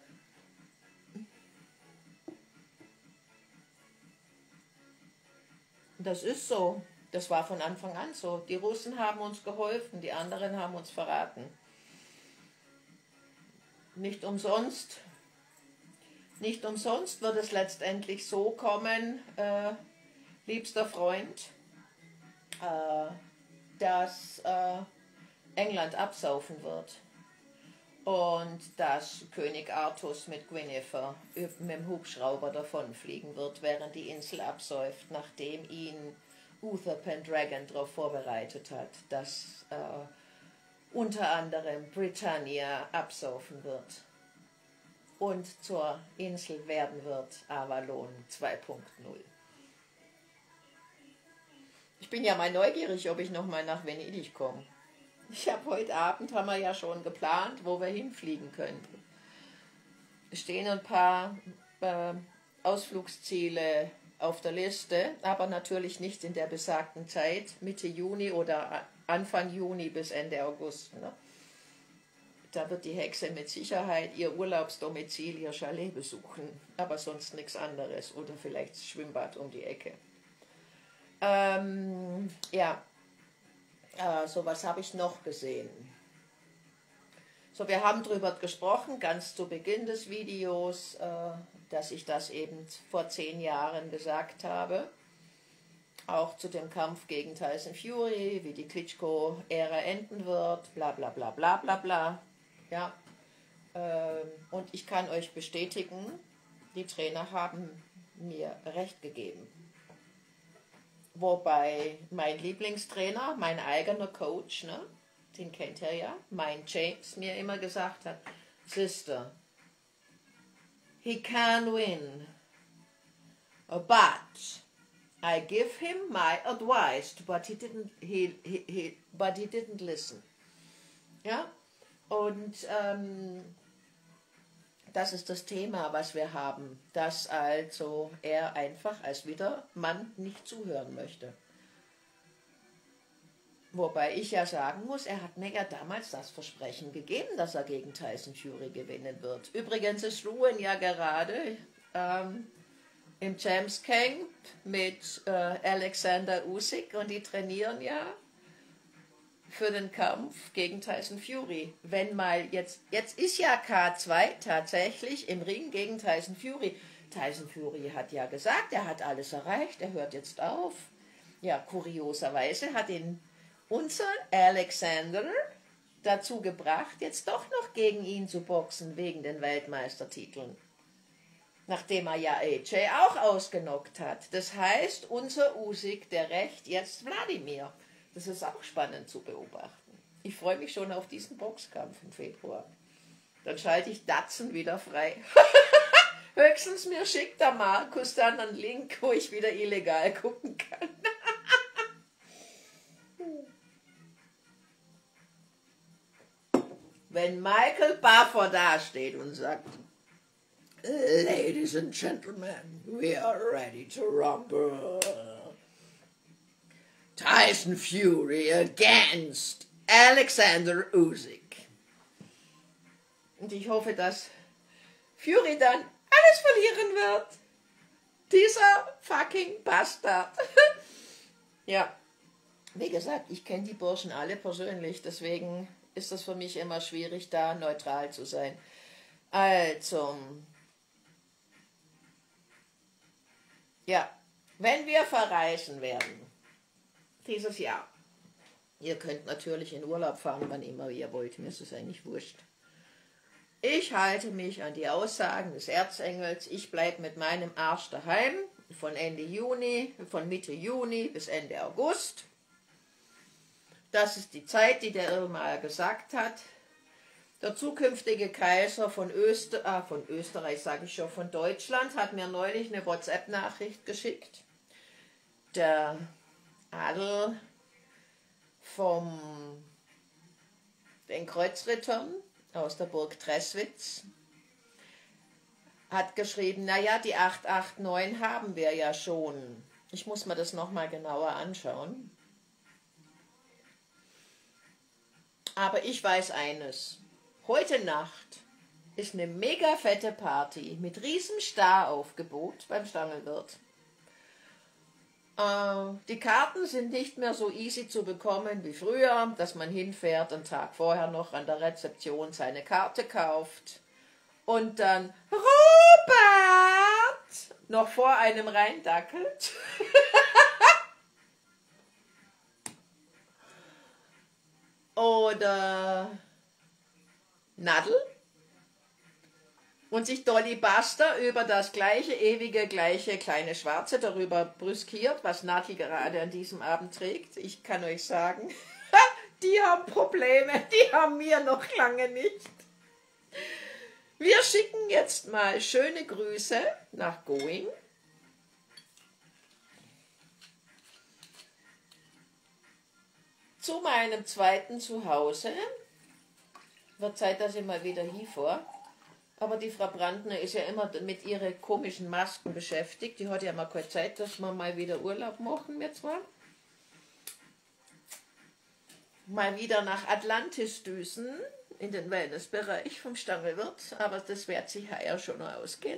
Das ist so. Das war von Anfang an so. Die Russen haben uns geholfen, die anderen haben uns verraten. Nicht umsonst wird es letztendlich so kommen, liebster Freund, dass England absaufen wird und dass König Artus mit Guinevere mit dem Hubschrauber davonfliegen wird, während die Insel absäuft, nachdem ihn Uther Pendragon darauf vorbereitet hat, dass unter anderem Britannia absaufen wird und zur Insel werden wird Avalon 2.0. Ich bin ja mal neugierig, ob ich nochmal nach Venedig komme. Ich habe heute Abend, haben wir ja schon geplant, wo wir hinfliegen könnten. Es stehen ein paar Ausflugsziele auf der Liste, aber natürlich nicht in der besagten Zeit, Mitte Juni oder Anfang Juni bis Ende August. Ne? Da wird die Hexe mit Sicherheit ihr Urlaubsdomizil, ihr Chalet besuchen, aber sonst nichts anderes oder vielleicht das Schwimmbad um die Ecke. So was habe ich noch gesehen. So, wir haben darüber gesprochen, ganz zu Beginn des Videos, dass ich das eben vor 10 Jahren gesagt habe. Auch zu dem Kampf gegen Tyson Fury, wie die Klitschko-Ära enden wird, bla bla bla bla bla bla. Ja. Und ich kann euch bestätigen, die Trainer haben mir recht gegeben. Wobei mein Lieblingstrainer, mein eigener Coach, ne, den kennt ihr ja, mein James, mir immer gesagt hat, Sister, he can win, but I give him my advice, but he didn't listen. Ja, und das ist das Thema, was wir haben, dass also er einfach als Widdermann nicht zuhören möchte. Wobei ich ja sagen muss, er hat mir ja damals das Versprechen gegeben, dass er gegen Tyson Fury gewinnen wird. Übrigens ist Ruhen ja gerade im Champs Camp mit Alexander Usyk und die trainieren ja für den Kampf gegen Tyson Fury. Wenn mal jetzt ist ja K2 tatsächlich im Ring gegen Tyson Fury. Tyson Fury hat ja gesagt, er hat alles erreicht, er hört jetzt auf. Ja, kurioserweise hat ihn unser Alexander dazu gebracht, jetzt doch noch gegen ihn zu boxen, wegen den Weltmeistertiteln. Nachdem er ja AJ auch ausgenockt hat. Das heißt, unser Usyk, der rächt jetzt Wladimir. Das ist auch spannend zu beobachten. Ich freue mich schon auf diesen Boxkampf im Februar. Dann schalte ich Datsen wieder frei. Höchstens mir schickt der Markus dann einen Link, wo ich wieder illegal gucken kann. wenn Michael Buffer dasteht und sagt, Ladies and Gentlemen, we are ready to rumble. Tyson Fury against Alexander Usyk. Und ich hoffe, dass Fury dann alles verlieren wird. Dieser fucking Bastard. Ja, wie gesagt, ich kenne die Burschen alle persönlich, deswegen ist das für mich immer schwierig, da neutral zu sein. Also, ja, wenn wir verreisen werden, dieses Jahr, ihr könnt natürlich in Urlaub fahren, wann immer ihr wollt, mir ist es eigentlich wurscht. Ich halte mich an die Aussagen des Erzengels, ich bleibe mit meinem Arsch daheim, von Mitte Juni bis Ende August. Das ist die Zeit, die der Irrmahl gesagt hat. Der zukünftige Kaiser von Österreich, sage ich schon, von Deutschland, hat mir neulich eine WhatsApp-Nachricht geschickt. Der Adel den Kreuzrittern aus der Burg Treswitz hat geschrieben, naja, die 889 haben wir ja schon. Ich muss mir das nochmal genauer anschauen. Aber ich weiß eines. Heute Nacht ist eine mega fette Party mit riesem Staraufgebot beim Stangelwirt. Die Karten sind nicht mehr so easy zu bekommen wie früher, dass man hinfährt, einen Tag vorher noch an der Rezeption seine Karte kauft und dann Robert noch vor einem reindackelt. Oder Nadel und sich Dolly Buster über das gleiche kleine Schwarze darüber brüskiert, was Nadel gerade an diesem Abend trägt. Ich kann euch sagen, die haben Probleme, die haben wir noch lange nicht. Wir schicken jetzt mal schöne Grüße nach Going. Zu meinem zweiten Zuhause. Wird Zeit, dass ich mal wieder hinfahre. Aber die Frau Brandner ist ja immer mit ihren komischen Masken beschäftigt. Die hat ja mal keine Zeit, dass wir mal wieder Urlaub machen, wir zwar. Mal wieder nach Atlantis düsen, in den Wellnessbereich vom Stangelwirt. Aber das wird sich ja schon noch ausgehen.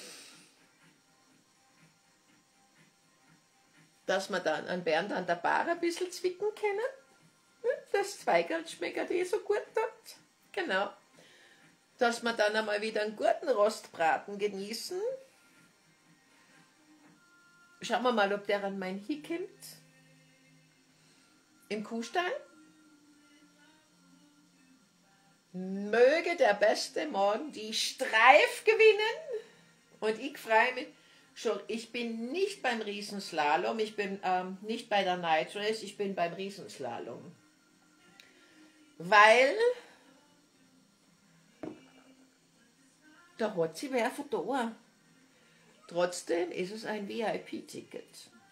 Dass wir dann an Bernd an der Bar ein bisschen zwicken können. Das Zweigelt schmeckt so gut dort. Genau. Dass wir dann einmal wieder einen guten Rostbraten genießen. Schauen wir mal, ob der an mein Hick kommt. Im Kuhstall. Möge der Beste morgen die Streif gewinnen. Und ich freue mich schon, ich bin nicht beim Riesenslalom, ich bin nicht bei der Night Race, ich bin beim Riesenslalom. Weil da hat sie wer verloren. Trotzdem ist es ein VIP-Ticket.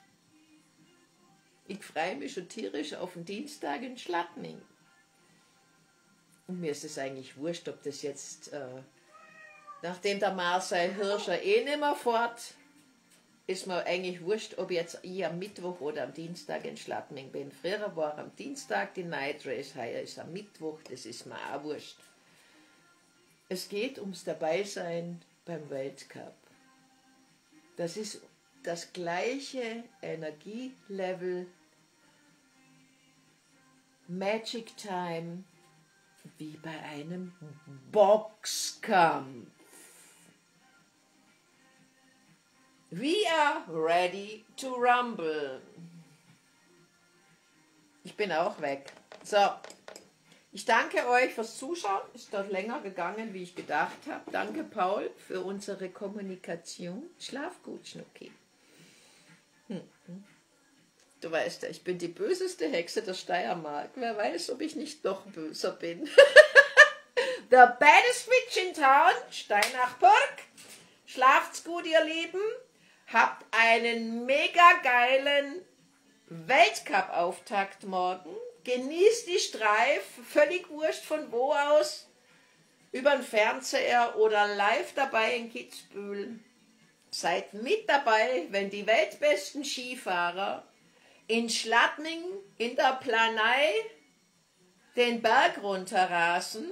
Ich freue mich schon tierisch auf den Dienstag in Schladming. Und mir ist es eigentlich wurscht, ob das jetzt, nachdem der Marcel Hirscher nicht mehr fährt, ist mir eigentlich wurscht, ob jetzt ich am Mittwoch oder am Dienstag in Schladming bin. Früher war am Dienstag die Night Race, heuer ist am Mittwoch, das ist mir auch wurscht. Es geht ums Dabeisein beim Weltcup. Das ist das gleiche Energielevel, Magic Time, wie bei einem Boxkampf. We are ready to rumble. Ich bin auch weg. So, ich danke euch fürs Zuschauen. Ist dort länger gegangen, wie ich gedacht habe. Danke, Paul, für unsere Kommunikation. Schlaf gut, Schnucki. Du weißt ja, ich bin die böseste Hexe der Steiermark. Wer weiß, ob ich nicht doch böser bin. The baddest witch in town, Steinachburg. Schlaft's gut, ihr Lieben. Habt einen mega geilen Weltcup-Auftakt morgen. Genießt die Streif, völlig wurscht von wo aus. über den Fernseher oder live dabei in Kitzbühel. Seid mit dabei, wenn die weltbesten Skifahrer in Schladming in der Planei den Berg runterrasen.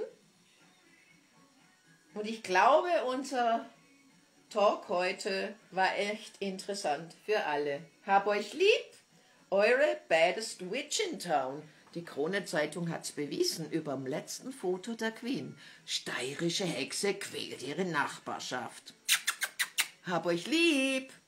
Und ich glaube, unser Talk heute war echt interessant für alle. Hab euch lieb, eure baddest witch in town. Die Krone-Zeitung hat's bewiesen überm letzten Foto der Queen. Steirische Hexe quält ihre Nachbarschaft. Hab euch lieb!